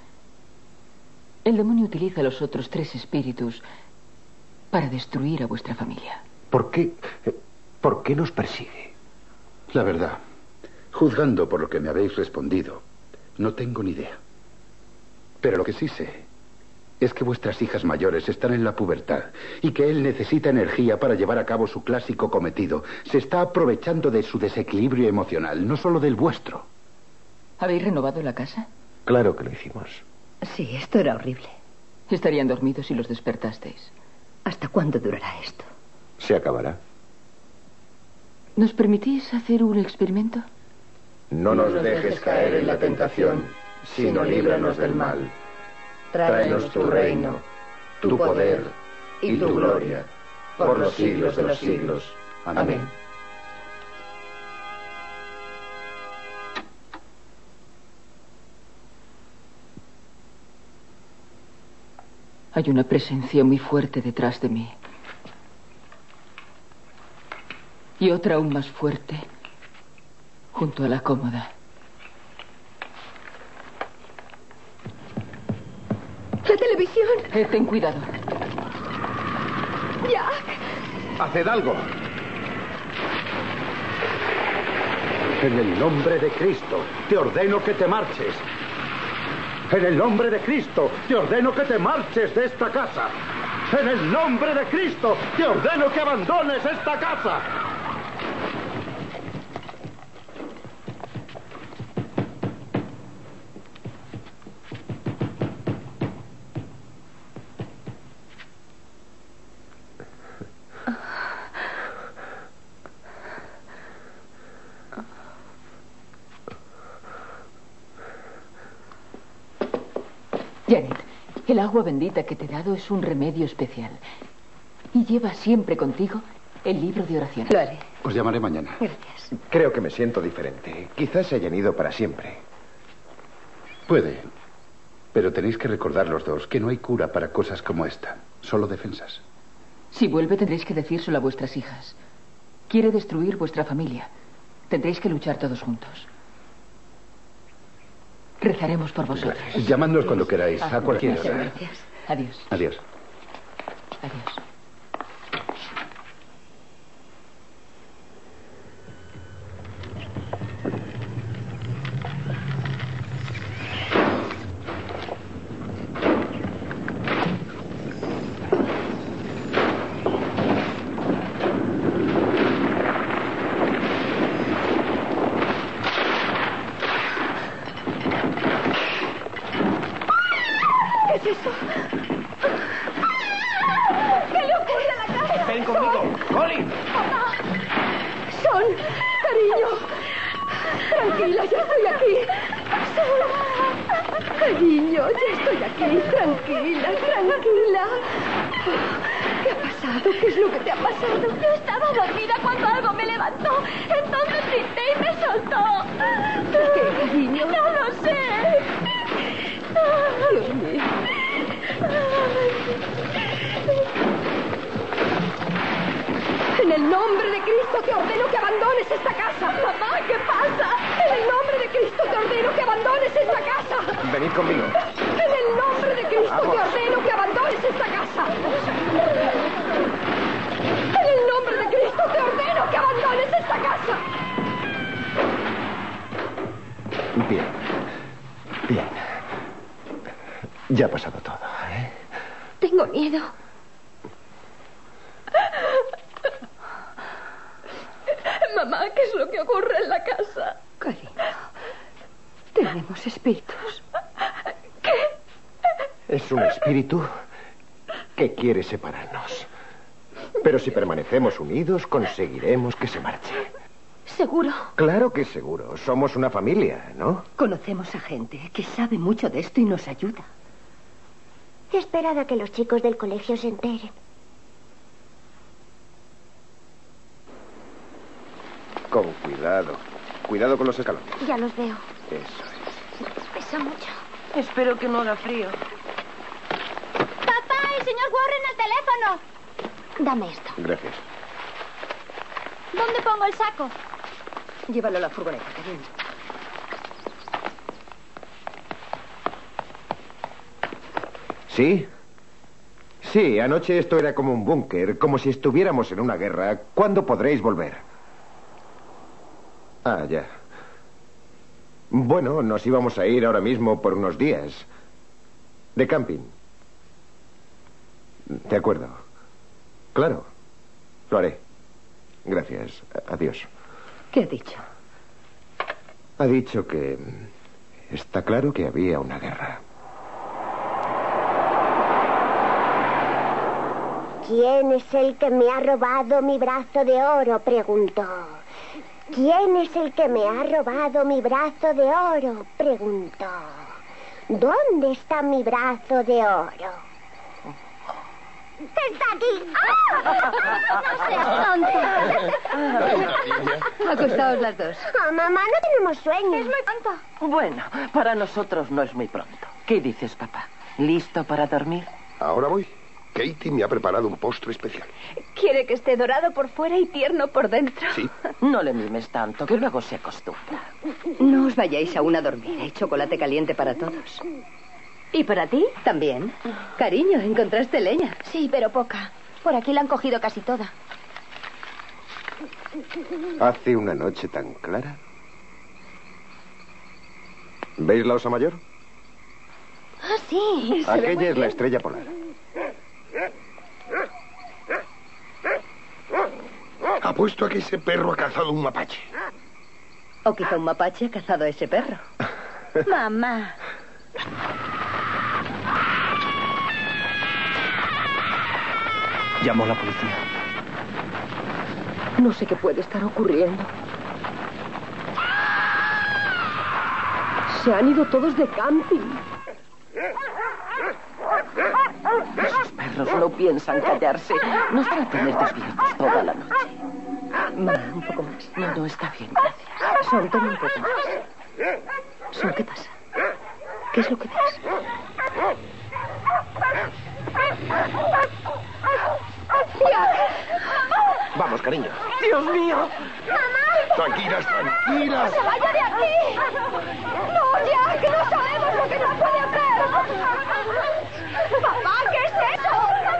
El demonio utiliza a los otros tres espíritus para destruir a vuestra familia. ¿Por qué? ¿Por qué nos persigue? La verdad, juzgando por lo que me habéis respondido, no tengo ni idea. Pero lo que sí sé es que vuestras hijas mayores están en la pubertad y que él necesita energía para llevar a cabo su clásico cometido. Se está aprovechando de su desequilibrio emocional, no solo del vuestro. ¿Habéis renovado la casa? Claro que lo hicimos. Sí, esto era horrible. Estarían dormidos si los despertasteis. ¿Hasta cuándo durará esto? Se acabará. ¿Nos permitís hacer un experimento? No nos dejes caer en la tentación, sino líbranos del mal. Tráenos tu reino, tu poder y tu gloria, por los siglos de los siglos. Amén. Hay una presencia muy fuerte detrás de mí. Y otra aún más fuerte, junto a la cómoda. ¡La televisión! Eh, ten cuidado. ¡Jack! ¡Haced algo! En el nombre de Cristo, te ordeno que te marches. En el nombre de Cristo, te ordeno que te marches de esta casa. En el nombre de Cristo, te ordeno que abandones esta casa. Janet, el agua bendita que te he dado es un remedio especial. Y lleva siempre contigo el libro de oraciones. Lo haré. Os llamaré mañana. Gracias. Creo que me siento diferente. Quizás se hayan ido para siempre. Puede. Pero tenéis que recordar los dos que no hay cura para cosas como esta. Solo defensas. Si vuelve tendréis que decírselo a vuestras hijas. Quiere destruir vuestra familia. Tendréis que luchar todos juntos. Rezaremos por vosotros. Gracias. Llamadnos cuando queráis, Ah, a cualquier muchas hora. gracias. Adiós. Adiós. Adiós. ¿Qué es eso? ¿Qué le ocurre a la casa? ¡Ven conmigo! ¡Colin! ¡Papá! ¡Son! ¡Cariño! Tranquila, ya estoy aquí. ¡Son! Cariño, ya estoy aquí. Tranquila, tranquila. ¿Qué ha pasado? ¿Qué es lo que te ha pasado? Yo estaba dormida cuando algo me levantó. Entonces grité y me soltó. ¿Qué, cariño? No lo sé. Dios mío. En el nombre de Cristo te ordeno que abandones esta casa. Mamá, ¿qué pasa? En el nombre de Cristo te ordeno que abandones esta casa. Venid conmigo. En el nombre de Cristo Vamos. te ordeno que abandones esta casa. En el nombre de Cristo te ordeno que abandones esta casa. Bien. Bien. Ya ha pasado todo, ¿eh? Tengo miedo. Mamá, ¿qué es lo que ocurre en la casa? Cariño, tenemos espíritus. Es un espíritu que quiere separarnos. Pero si permanecemos unidos, conseguiremos que se marche. ¿Seguro? Claro que seguro. Somos una familia, ¿no? Conocemos a gente que sabe mucho de esto y nos ayuda. Esperad a que los chicos del colegio se enteren. Con cuidado. Cuidado con los escalones. Ya los veo. Eso es. Pesa mucho. Espero que no haga frío. ¡Papá, el señor Warren al teléfono! Dame esto. Gracias. ¿Dónde pongo el saco? Llévalo a la furgoneta, cariño. ¿Sí? Sí, anoche esto era como un búnker, como si estuviéramos en una guerra. ¿Cuándo podréis volver? Ah, ya. Bueno, nos íbamos a ir ahora mismo por unos días. De camping. De acuerdo. Claro. Lo haré. Gracias. Adiós. ¿Qué ha dicho? Ha dicho que... está claro que había una guerra. ¿Quién es el que me ha robado mi brazo de oro? Preguntó. ¿Quién es el que me ha robado mi brazo de oro? Preguntó. ¿Dónde está mi brazo de oro? ¡Está aquí! ¡Ah! ¡No seas tonta! Acostaos las dos. Oh, mamá, no tenemos sueño. Es muy pronto. Bueno, para nosotros no es muy pronto. ¿Qué dices, papá? ¿Listo para dormir? Ahora voy. Katie me ha preparado un postre especial. Quiere que esté dorado por fuera y tierno por dentro. Sí. No le mimes tanto, que luego se acostumbra. No os vayáis aún a dormir. Hay chocolate caliente para todos. ¿Y para ti? También. Cariño, ¿encontraste leña? Sí, pero poca. Por aquí la han cogido casi toda. Hace una noche tan clara. ¿Veis la Osa Mayor? Ah, sí. Aquella es la estrella polar. Apuesto a que ese perro ha cazado un mapache. O quizá un mapache ha cazado a ese perro. Mamá. Llamó a la policía. No sé qué puede estar ocurriendo. Se han ido todos de camping. Esos perros no piensan callarse. Nos van a tener despiertos toda la noche. Mamá, un poco más. No, no, está bien, gracias. Sol, toma un poco más. Sol, ¿qué pasa? ¿Qué es lo que ves? Vamos, cariño. ¡Dios mío! ¡Mamá! Tranquilas, tranquilas. ¡No se vaya de aquí! ¡No, Jack! ¡No sabemos lo que nos puede hacer! ¡Papá, qué es eso!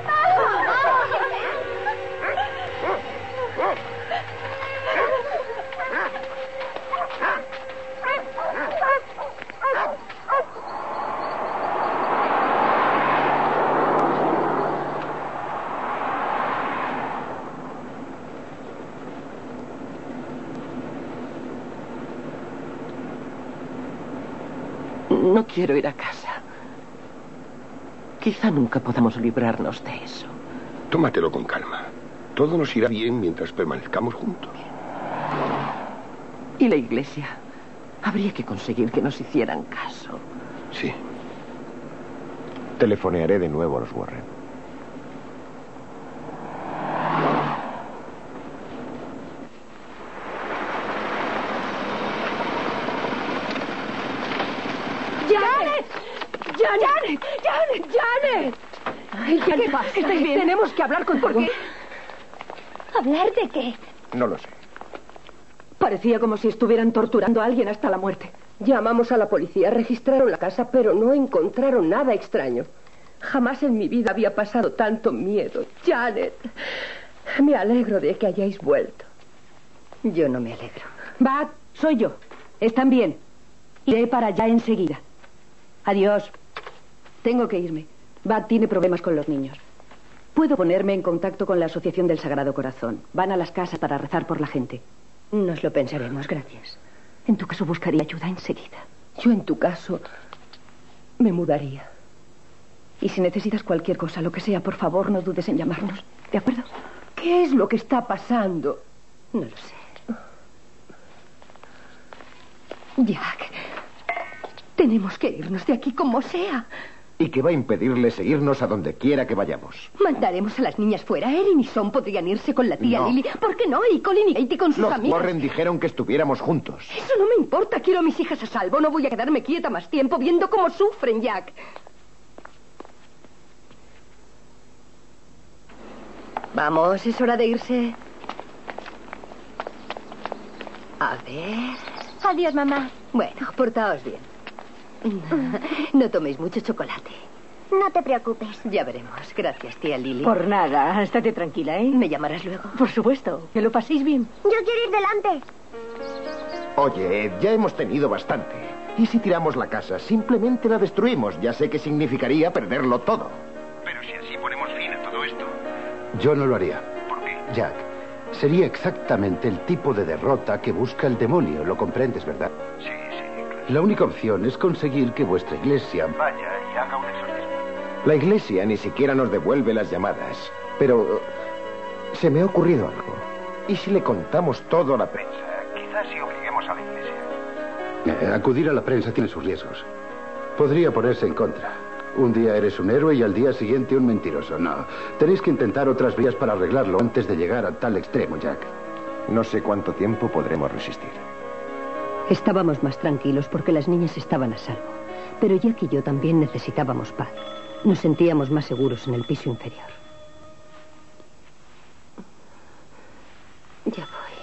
No quiero ir a casa. Quizá nunca podamos librarnos de eso. Tómatelo con calma. Todo nos irá bien mientras permanezcamos juntos. ¿Y la iglesia? Habría que conseguir que nos hicieran caso. Sí. Telefonearé de nuevo a los Warren. ¡Janet! ¡Janet! ¡Janet! ¡Janet! Ay, ¿qué pasa? ¿Estáis bien? Tenemos que hablar contigo. ¿Por qué? ¿Hablar de qué? No lo sé. Parecía como si estuvieran torturando a alguien hasta la muerte. Llamamos a la policía, registraron la casa, pero no encontraron nada extraño. Jamás en mi vida había pasado tanto miedo. Janet, me alegro de que hayáis vuelto. Yo no me alegro. Bat, soy yo. Están bien. Iré para allá enseguida. Adiós. Tengo que irme. Bat tiene problemas con los niños. Puedo ponerme en contacto con la Asociación del Sagrado Corazón. Van a las casas para rezar por la gente. Nos lo pensaremos, gracias. En tu caso buscaría ayuda enseguida. Yo en tu caso me mudaría. Y si necesitas cualquier cosa, lo que sea, por favor, no dudes en llamarnos. ¿De acuerdo? ¿Qué es lo que está pasando? No lo sé. Jack, tenemos que irnos de aquí como sea. ¿Y qué va a impedirle seguirnos a donde quiera que vayamos? Mandaremos a las niñas fuera. Erin y Son podrían irse con la tía No. Lily. ¿Por qué no? Y Colin y Katie con sus Los amigas. Warren dijeron que estuviéramos juntos. Eso no me importa. Quiero a mis hijas a salvo. No voy a quedarme quieta más tiempo viendo cómo sufren, Jack. Vamos, es hora de irse. A ver. Adiós, mamá. Bueno, portaos bien. No toméis mucho chocolate. No te preocupes. Ya veremos. Gracias, tía Lily. Por nada, estate tranquila, ¿eh? ¿Me llamarás luego? Por supuesto. Que lo paséis bien. Yo quiero ir delante. Oye, Ed, ya hemos tenido bastante. ¿Y si tiramos la casa? Simplemente la destruimos. Ya sé que significaría perderlo todo. Pero si así ponemos fin a todo esto. Yo no lo haría. ¿Por qué? Jack, sería exactamente el tipo de derrota que busca el demonio. ¿Lo comprendes, verdad? Sí, sí, claro. La única opción es conseguir que vuestra iglesia... Vaya y haga un exorcismo. La iglesia ni siquiera nos devuelve las llamadas. Pero se me ha ocurrido algo. ¿Y si le contamos todo a la prensa? Quizás si obliguemos a la iglesia. Eh, acudir a la prensa tiene sus riesgos. Podría ponerse en contra. Un día eres un héroe y al día siguiente un mentiroso. No, tenéis que intentar otras vías para arreglarlo antes de llegar a tal extremo, Jack. No sé cuánto tiempo podremos resistir. Estábamos más tranquilos porque las niñas estaban a salvo. Pero Jack y yo también necesitábamos paz. Nos sentíamos más seguros en el piso inferior. Ya voy.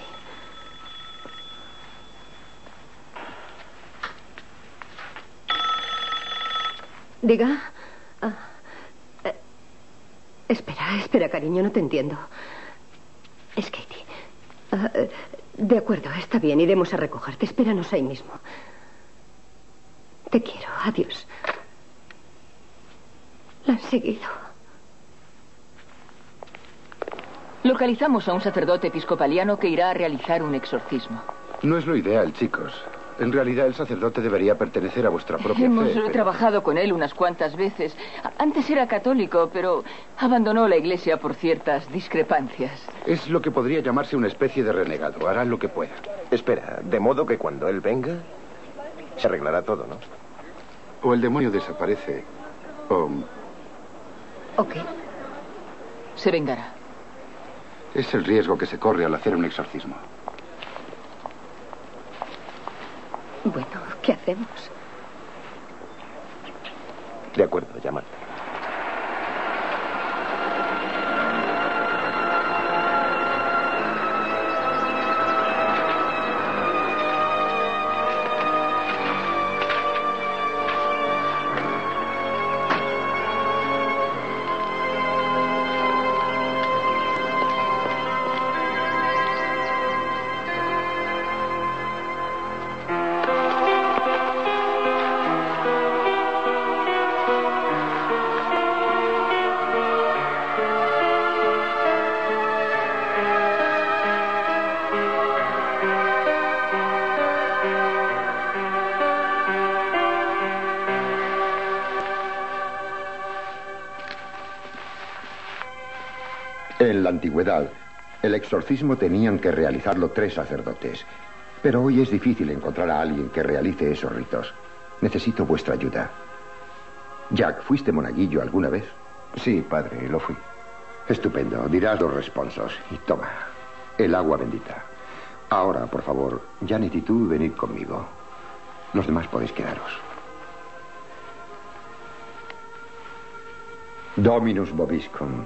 Diga. Ah, eh, espera, espera, cariño, no te entiendo. Es Katie. Uh, de acuerdo, está bien, iremos a recogerte. Espéranos ahí mismo. Te quiero, adiós. La han seguido. Localizamos a un sacerdote episcopaliano que irá a realizar un exorcismo. No es lo ideal, chicos. En realidad, el sacerdote debería pertenecer a vuestra propia Hemos fe. pero- trabajado con él unas cuantas veces. Antes era católico, pero abandonó la iglesia por ciertas discrepancias. Es lo que podría llamarse una especie de renegado. Hará lo que pueda. Espera, de modo que cuando él venga, se arreglará todo, ¿no? O el demonio desaparece, o Ok. Se vengará. es el riesgo que se corre al hacer un exorcismo. Bueno, ¿qué hacemos? De acuerdo, llamad. En la antigüedad, el exorcismo tenían que realizarlo tres sacerdotes. Pero hoy es difícil encontrar a alguien que realice esos ritos. Necesito vuestra ayuda. Jack, ¿fuiste monaguillo alguna vez? Sí, padre, lo fui. Estupendo. Dirás los responsos. Y toma, el agua bendita. Ahora, por favor, Janet y tú venid conmigo. Los demás podéis quedaros. Dominus vobiscum.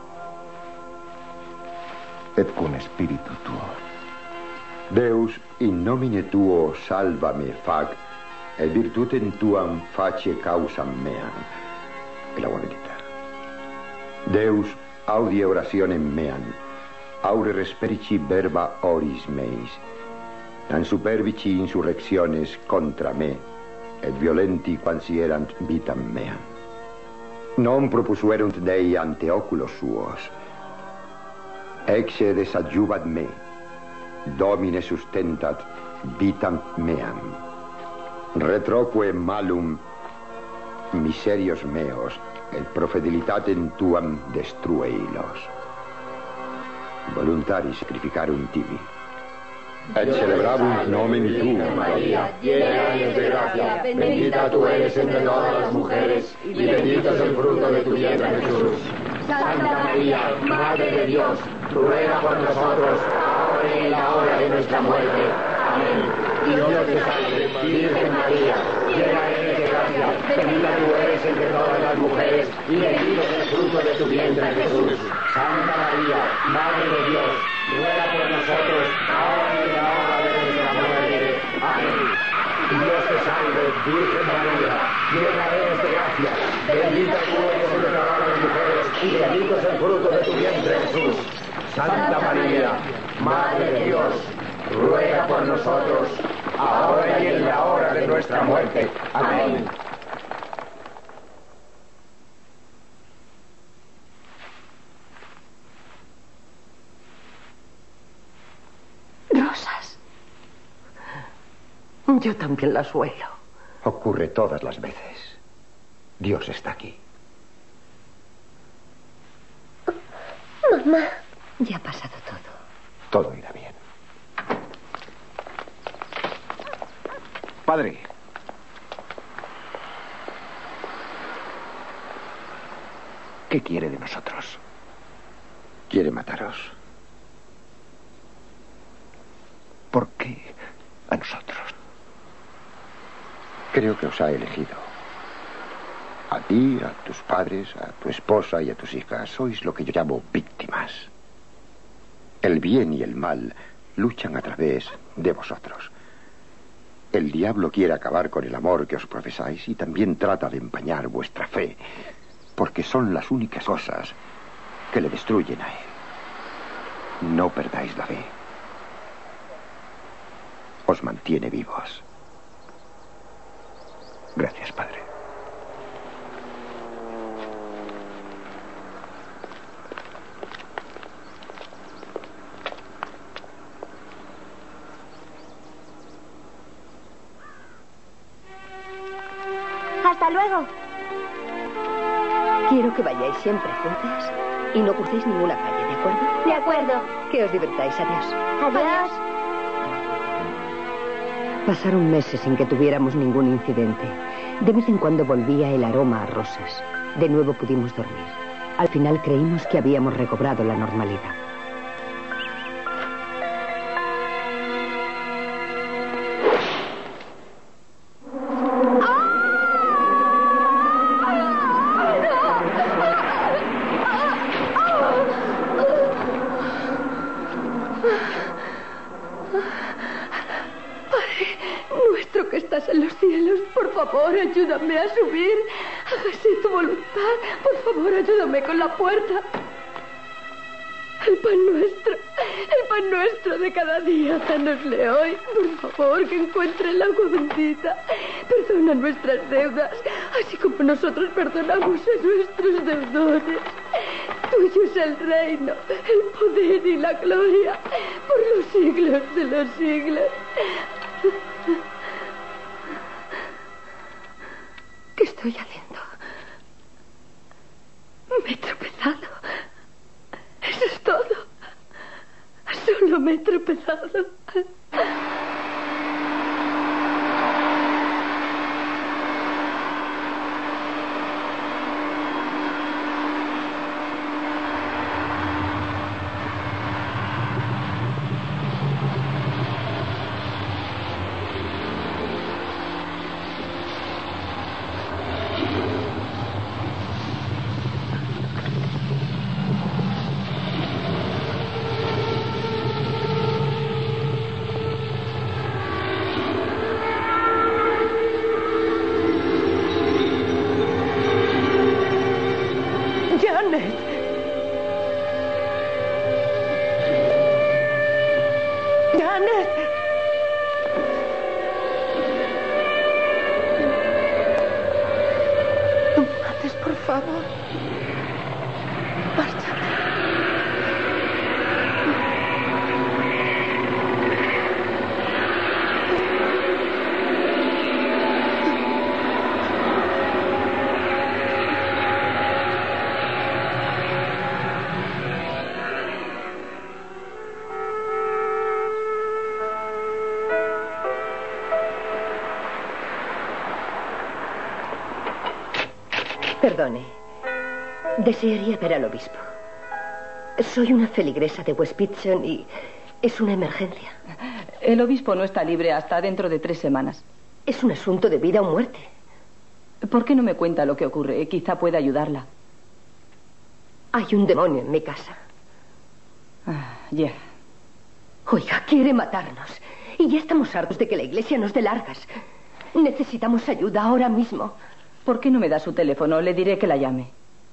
Et cum spiritu tuo. Deus in nomine tuo salva me fac, et virtutem tuam face causam meam. El agua bendita. Deus audie orationem meam, aure resperici verba oris meis, nan superbici insurrecciones contra me, et violenti quansi erant vitam meam. Non propusuerunt Dei ante oculos suos. Exe desadjuvat me, Domine sustentat vitam meam. Retroque malum miserios meos, et profedelitatem tuam destrueilos. Voluntari sacrificarum tibi. Et celebrabum nomen tuum. María, llena eres de gracia, bendita tú eres entre todas las mujeres, y bendito es el fruto de tu vientre, Jesús. Santa María, Madre de Dios, ruega por nosotros, ahora y en la hora de nuestra muerte. Amén. Dios te salve, Virgen María, llena eres de gracia, bendita tú eres entre todas las mujeres, y bendito es el fruto de tu vientre, Jesús. Santa María, Madre de Dios, ruega por nosotros, ahora y en la hora de nuestra muerte. Amén. Dios te salve, Virgen María, llena eres de gracia, bendita tú eres entre todas las mujeres, y bendito es el fruto de tu vientre, Jesús. Santa María, Madre de Dios, ruega por nosotros, ahora y en la hora de nuestra muerte. Amén. Rosas. Yo también las huelo. Ocurre todas las veces. Dios está aquí. Mamá. Ya ha pasado todo. Todo irá bien. Padre. ¿Qué quiere de nosotros? Quiere mataros. ¿Por qué a nosotros? Creo que os ha elegido. A ti, a tus padres, a tu esposa y a tus hijas. Sois lo que yo llamo víctimas. El bien y el mal luchan a través de vosotros. El diablo quiere acabar con el amor que os profesáis y también trata de empañar vuestra fe, porque son las únicas cosas que le destruyen a él. No perdáis la fe. os mantiene vivos. Gracias, padre. Hasta luego. Quiero que vayáis siempre juntas y no crucéis ninguna calle, ¿de acuerdo? De acuerdo. Que os divirtáis. Adiós. Adiós. Pasaron meses sin que tuviéramos ningún incidente. De vez en cuando volvía el aroma a rosas. De nuevo pudimos dormir. Al final creímos que habíamos recobrado la normalidad. Ayúdame a subir. Hágase tu voluntad. Por favor, ayúdame con la puerta. El pan nuestro, el pan nuestro de cada día, danosle hoy. Por favor, que encuentre el agua bendita. Perdona nuestras deudas, así como nosotros perdonamos a nuestros deudores. Tuyo es el reino, el poder y la gloria, por los siglos de los siglos. ¿Qué estoy haciendo? Me he tropezado. Eso es todo. Solo me he tropezado. Perdone. Desearía ver al obispo. Soy una feligresa de West Pittston y es una emergencia. El obispo no está libre hasta dentro de tres semanas. Es un asunto de vida o muerte. ¿Por qué no me cuenta lo que ocurre? Quizá pueda ayudarla. Hay un demonio en mi casa. Ah, ya. Yeah. Oiga, quiere matarnos. Y ya estamos hartos de que la iglesia nos dé largas. Necesitamos ayuda ahora mismo. ¿Por qué no me da su teléfono? Le diré que la llame.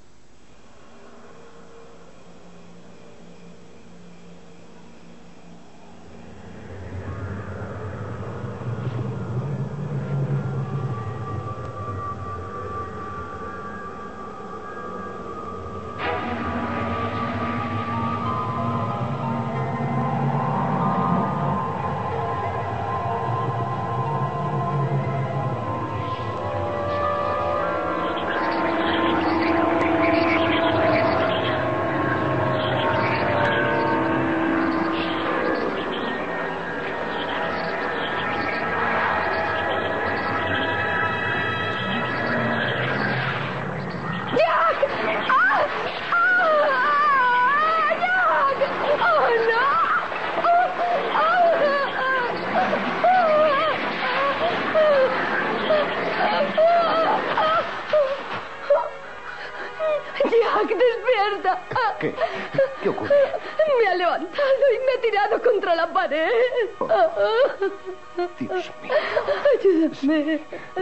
Jack, despierta. ¿Qué? ¿Qué ocurre? Me ha levantado y me ha tirado contra la pared. Oh, Dios mío. Ayúdame.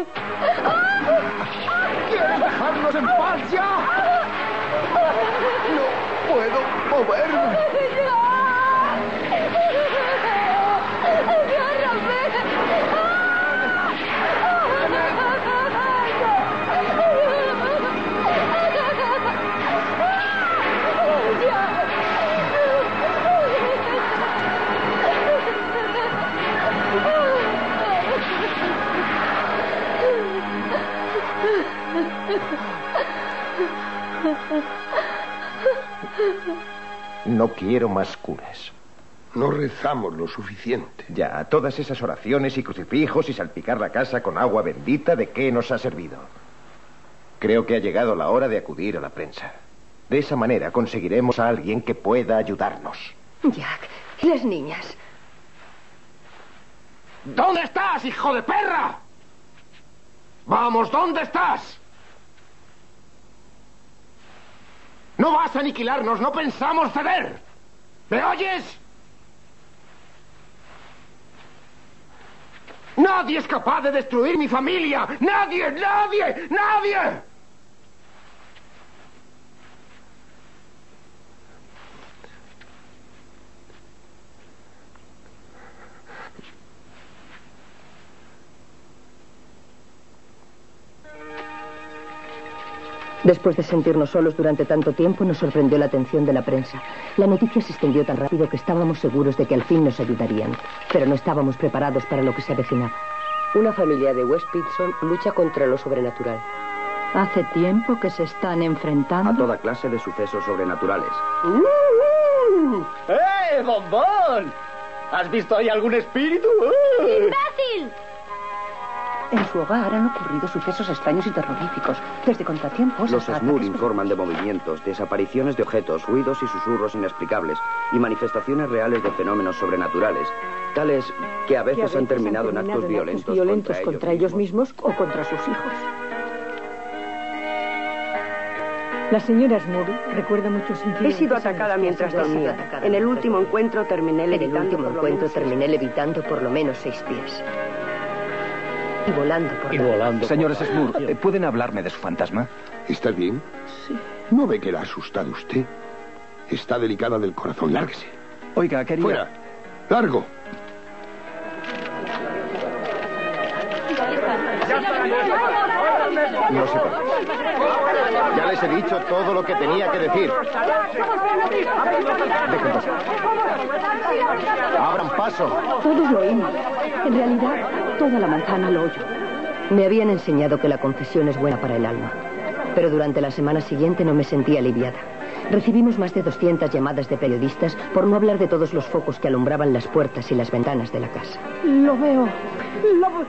¿Quieres dejarnos en paz ya? No puedo moverme. ¡Agárrame! No quiero más curas. No rezamos lo suficiente. Ya, todas esas oraciones y crucifijos y salpicar la casa con agua bendita, ¿de qué nos ha servido? Creo que ha llegado la hora de acudir a la prensa. De esa manera conseguiremos a alguien que pueda ayudarnos. Jack, ¿y las niñas? ¿Dónde estás, hijo de perra? Vamos, ¿dónde estás? No vas a aniquilarnos, no pensamos ceder. ¿Me oyes? Nadie es capaz de destruir mi familia. Nadie, nadie, nadie. Después de sentirnos solos durante tanto tiempo, nos sorprendió la atención de la prensa. La noticia se extendió tan rápido que estábamos seguros de que al fin nos ayudarían, pero no estábamos preparados para lo que se avecinaba. Una familia de West Pitson lucha contra lo sobrenatural. Hace tiempo que se están enfrentando a toda clase de sucesos sobrenaturales. ¡Uh! ¡Eh, bombón! ¿Has visto ahí algún espíritu? ¡Uh! ¡Imbécil! En su hogar han ocurrido sucesos extraños y terroríficos, desde contratiempos Los hasta Smur ataques- informan de movimientos, desapariciones de objetos, ruidos y susurros inexplicables y manifestaciones reales de fenómenos sobrenaturales, tales que a veces, han terminado en actos violentos, violentos contra, contra ellos ellos mismos o contra sus hijos. La señora Smurl recuerda muchos incidentes. He sido atacada mientras dormía. En el último encuentro terminé levitando. En el último encuentro terminé levitando por lo menos seis pies. Y volando por Y la- volando. Señores Smur, ¿pueden hablarme de su fantasma? ¿Estás bien? Sí. ¿No ve que la ha asustado usted? Está delicada del corazón. Lárguese. Oiga, quería... Fuera. Largo. No se preocupen. Ya les he dicho todo lo que tenía que decir. Dejen pasar. Abran paso. Todos lo oímos. En realidad, toda la manzana lo oyó. Me habían enseñado que la confesión es buena para el alma, pero durante la semana siguiente no me sentí aliviada. Recibimos más de doscientas llamadas de periodistas, por no hablar de todos los focos que alumbraban las puertas y las ventanas de la casa. Lo veo. Lo veo.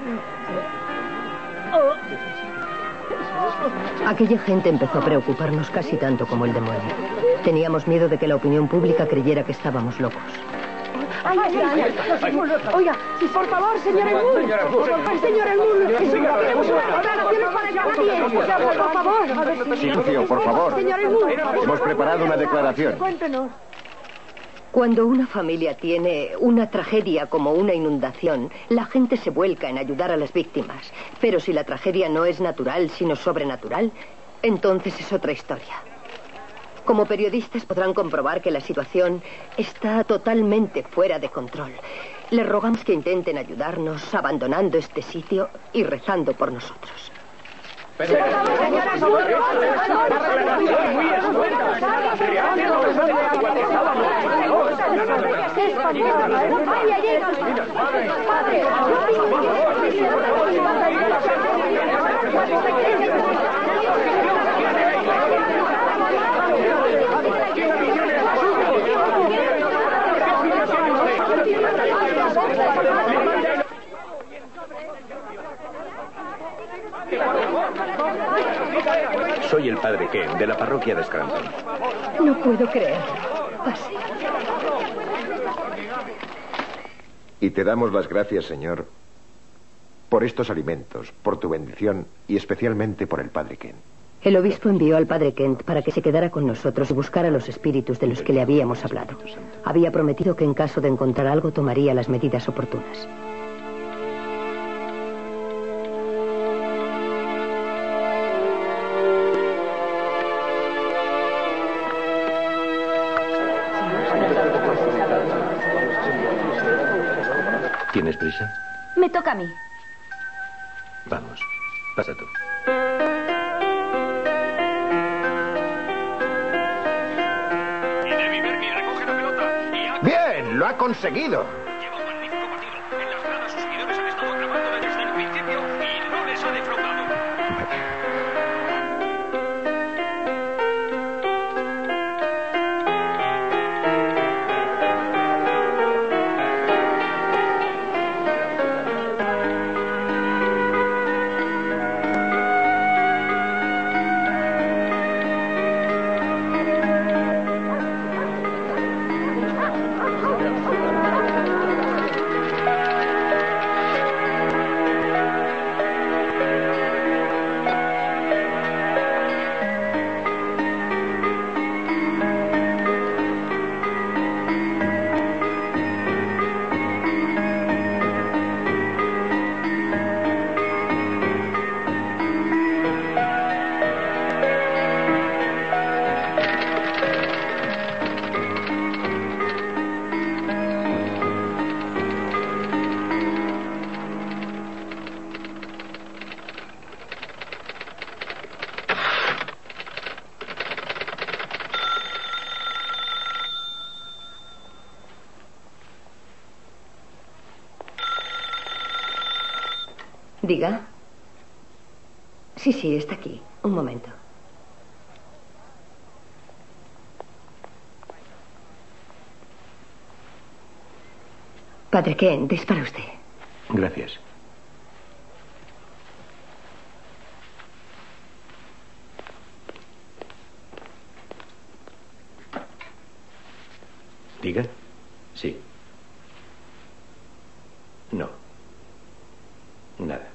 Aquella gente empezó a preocuparnos casi tanto como el demonio. Teníamos miedo de que la opinión pública creyera que estábamos locos. Ay, ay, ay, ay. Oiga, por favor, señor Elmul. Ay, señor Elmul. Queremos unas declaraciones para Canadien. Por favor. Silencio, por favor. Señor Elmul. Hemos preparado una declaración. Cuéntenos. Cuando una familia tiene una tragedia como una inundación, la gente se vuelca en ayudar a las víctimas. Pero si la tragedia no es natural, sino sobrenatural, entonces es otra historia. Como periodistas podrán comprobar que la situación está totalmente fuera de control. Les rogamos que intenten ayudarnos abandonando este sitio y rezando por nosotros. Soy el padre Ken, de la parroquia de Scranton. No puedo creerlo. Pase. Y te damos las gracias, Señor, por estos alimentos, por tu bendición y especialmente por el padre Ken. El obispo envió al padre Kent para que se quedara con nosotros y buscara los espíritus de los que le habíamos hablado. Había prometido que en caso de encontrar algo tomaría las medidas oportunas. ¿Tienes prisa? Me toca a mí. Vamos, pasa tú. ¡Bien! ¡Lo ha conseguido! Lleva un magnífico partido. En las gradas sus seguidores han estado aclamándole desde el principio y no les ha defraudado. Diga. Sí, sí, está aquí. Un momento. Padre Kent, es para usted. Gracias. ¿Diga? Sí. No. Nada.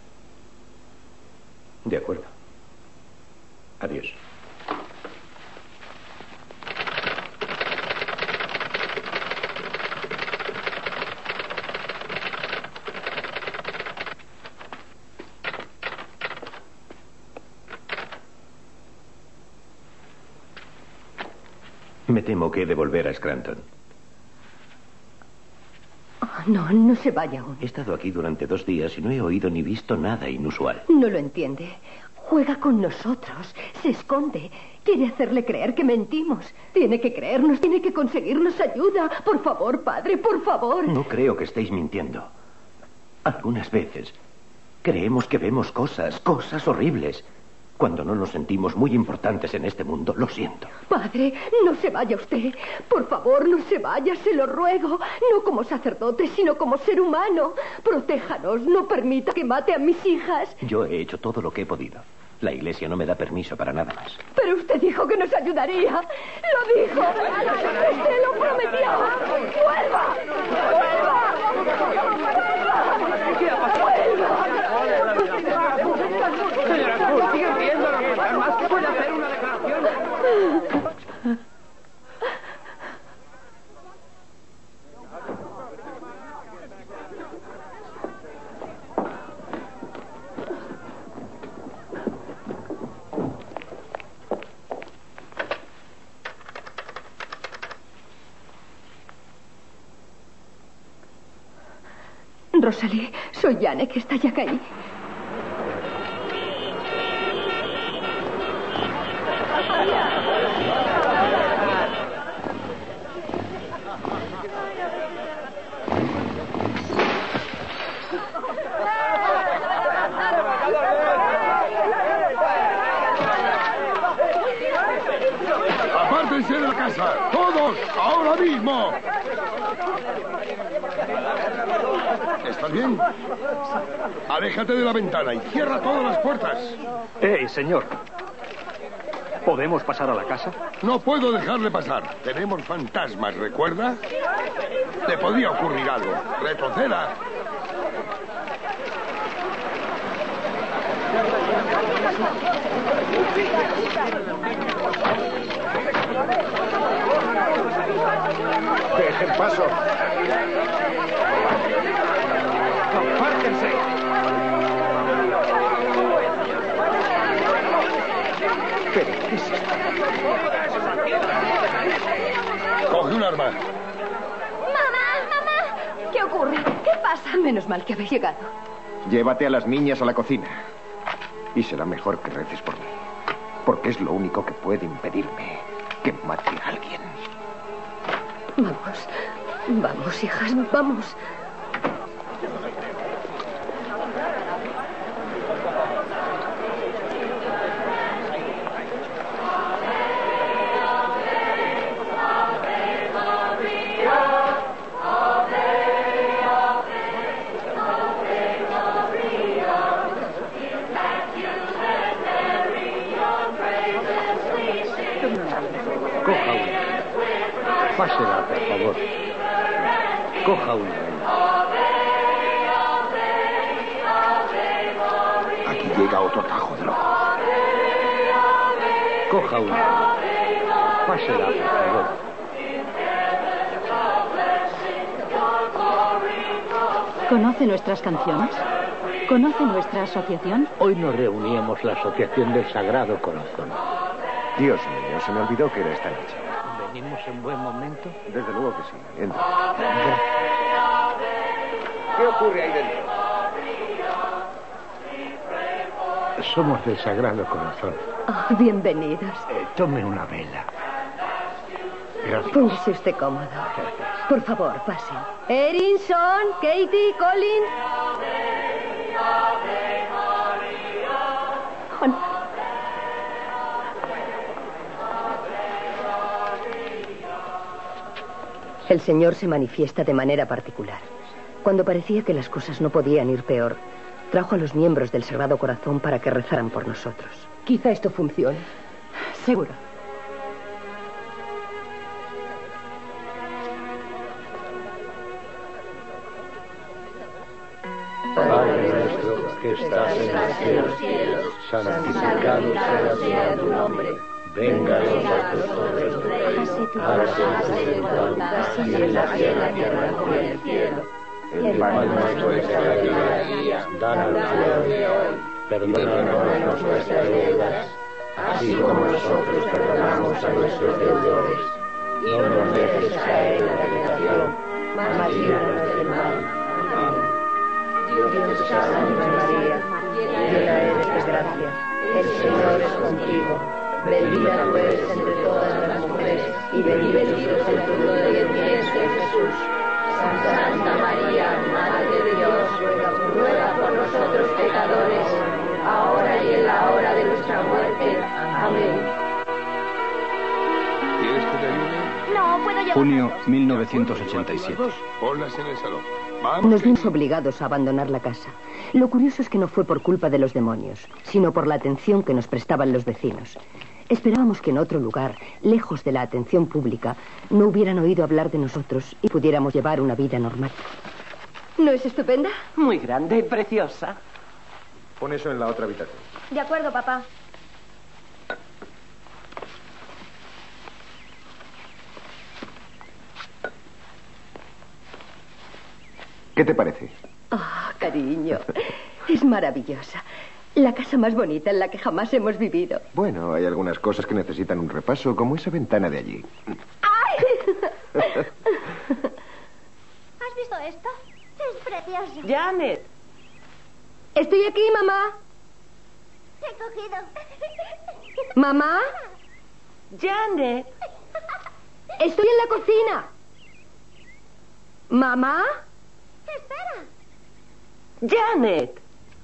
De acuerdo. Adiós. Me temo que he de volver a Scranton. Oh, no, no se vaya aún. He estado aquí durante dos días y no he oído ni visto nada inusual. No lo entiende. Juega con nosotros, se esconde, quiere hacerle creer que mentimos. Tiene que creernos, tiene que conseguirnos ayuda. Por favor, padre, por favor. No creo que estéis mintiendo. Algunas veces creemos que vemos cosas, cosas horribles. Cuando no nos sentimos muy importantes en este mundo, lo siento. Padre, no se vaya usted. Por favor, no se vaya, se lo ruego. No como sacerdote, sino como ser humano. Protéjanos, no permita que mate a mis hijas. Yo he hecho todo lo que he podido. La iglesia no me da permiso para nada más. Pero usted dijo que nos ayudaría. Lo dijo. Usted lo prometió. ¡Vuelva! ¡Vuelva! ¿Qué ha pasado? Señora Cruz, sigue viendo los fantasmas. ¿Qué puede hacer una declaración? Rosalie, soy Janek, está ya caí. ¡Apártense de la casa! ¡Todos! ¡Ahora mismo! ¿Estás bien? Aléjate de la ventana y cierra todas las puertas. ¡Eh, señor! ¿Podemos pasar a la casa? No puedo dejarle pasar. Tenemos fantasmas, ¿recuerda? Le podría ocurrir algo. Retroceda. Dejen paso. ¡Apártense! ¿Pero qué es esto? Coge un arma. ¡Mamá! ¡Mamá! ¿Qué ocurre? ¿Qué pasa? Menos mal que habéis llegado. Llévate a las niñas a la cocina. Y será mejor que reces por mí. Porque es lo único que puede impedirme que mate a alguien. Vamos. Vamos, hijas, vamos. Coja una. Pásela, por favor. Coja una. Aquí llega otro tajo de loco. Coja una. Pásela, por favor. ¿Conoce nuestras canciones? ¿Conoce nuestra asociación? Hoy nos reuníamos la Asociación del Sagrado Corazón. Dios mío, se me olvidó que era esta noche. ¿Venimos en buen momento? Desde luego que sí. Entra. ¿Qué ocurre ahí dentro? Somos del Sagrado Corazón. Oh, bienvenidos. Eh, tome una vela. Gracias. Póngase usted cómodo. Por favor, pasen. Erinson, Katie, Colin. El Señor se manifiesta de manera particular. Cuando parecía que las cosas no podían ir peor, trajo a los miembros del Sagrado Corazón para que rezaran por nosotros. Quizá esto funcione. Seguro. Padre nuestro que estás en los cielos, santificado sea tu nombre. Venga a nosotros tu reino. Hágase tu voluntad, así en la tierra como en el cielo. El pan nuestro de cada día, danos hoy. Perdónanos nuestras deudas, así como nosotros perdonamos a nuestros deudores. Y no nos dejes caer en la tentación, mas líbranos del mal. Amén. Dios te salve María, llena eres de gracia, el Señor es contigo. Bendita tú eres entre todas las mujeres, y bendito es el fruto de tu vientre, Jesús. Santa María, Madre de Dios, ruega por nosotros pecadores, ahora y en la hora de nuestra muerte. Amén. ¿Quieres que te ayude? No, puedo llevar. Junio mil novecientos ochenta y siete. Ponlas en el salón. Vamos. Nos vimos obligados a abandonar la casa. Lo curioso es que no fue por culpa de los demonios, sino por la atención que nos prestaban los vecinos. Esperábamos que en otro lugar, lejos de la atención pública, no hubieran oído hablar de nosotros y pudiéramos llevar una vida normal. ¿No es estupenda? Muy grande y preciosa. Pon eso en la otra habitación. De acuerdo, papá. ¿Qué te parece? Ah, cariño, es maravillosa. La casa más bonita en la que jamás hemos vivido. Bueno, hay algunas cosas que necesitan un repaso, como esa ventana de allí. ¡Ay! ¿Has visto esto? Es precioso. Janet. Estoy aquí, mamá. Te he cogido. ¿Mamá? Janet. Estoy en la cocina. ¿Mamá? Espera. Janet.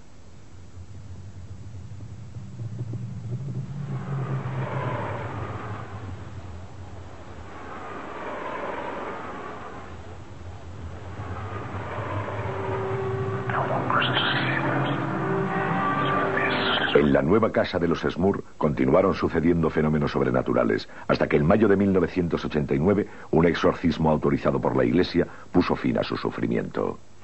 En la nueva casa de los Smurr continuaron sucediendo fenómenos sobrenaturales, hasta que en mayo de mil novecientos ochenta y nueve un exorcismo autorizado por la Iglesia puso fin a su sufrimiento.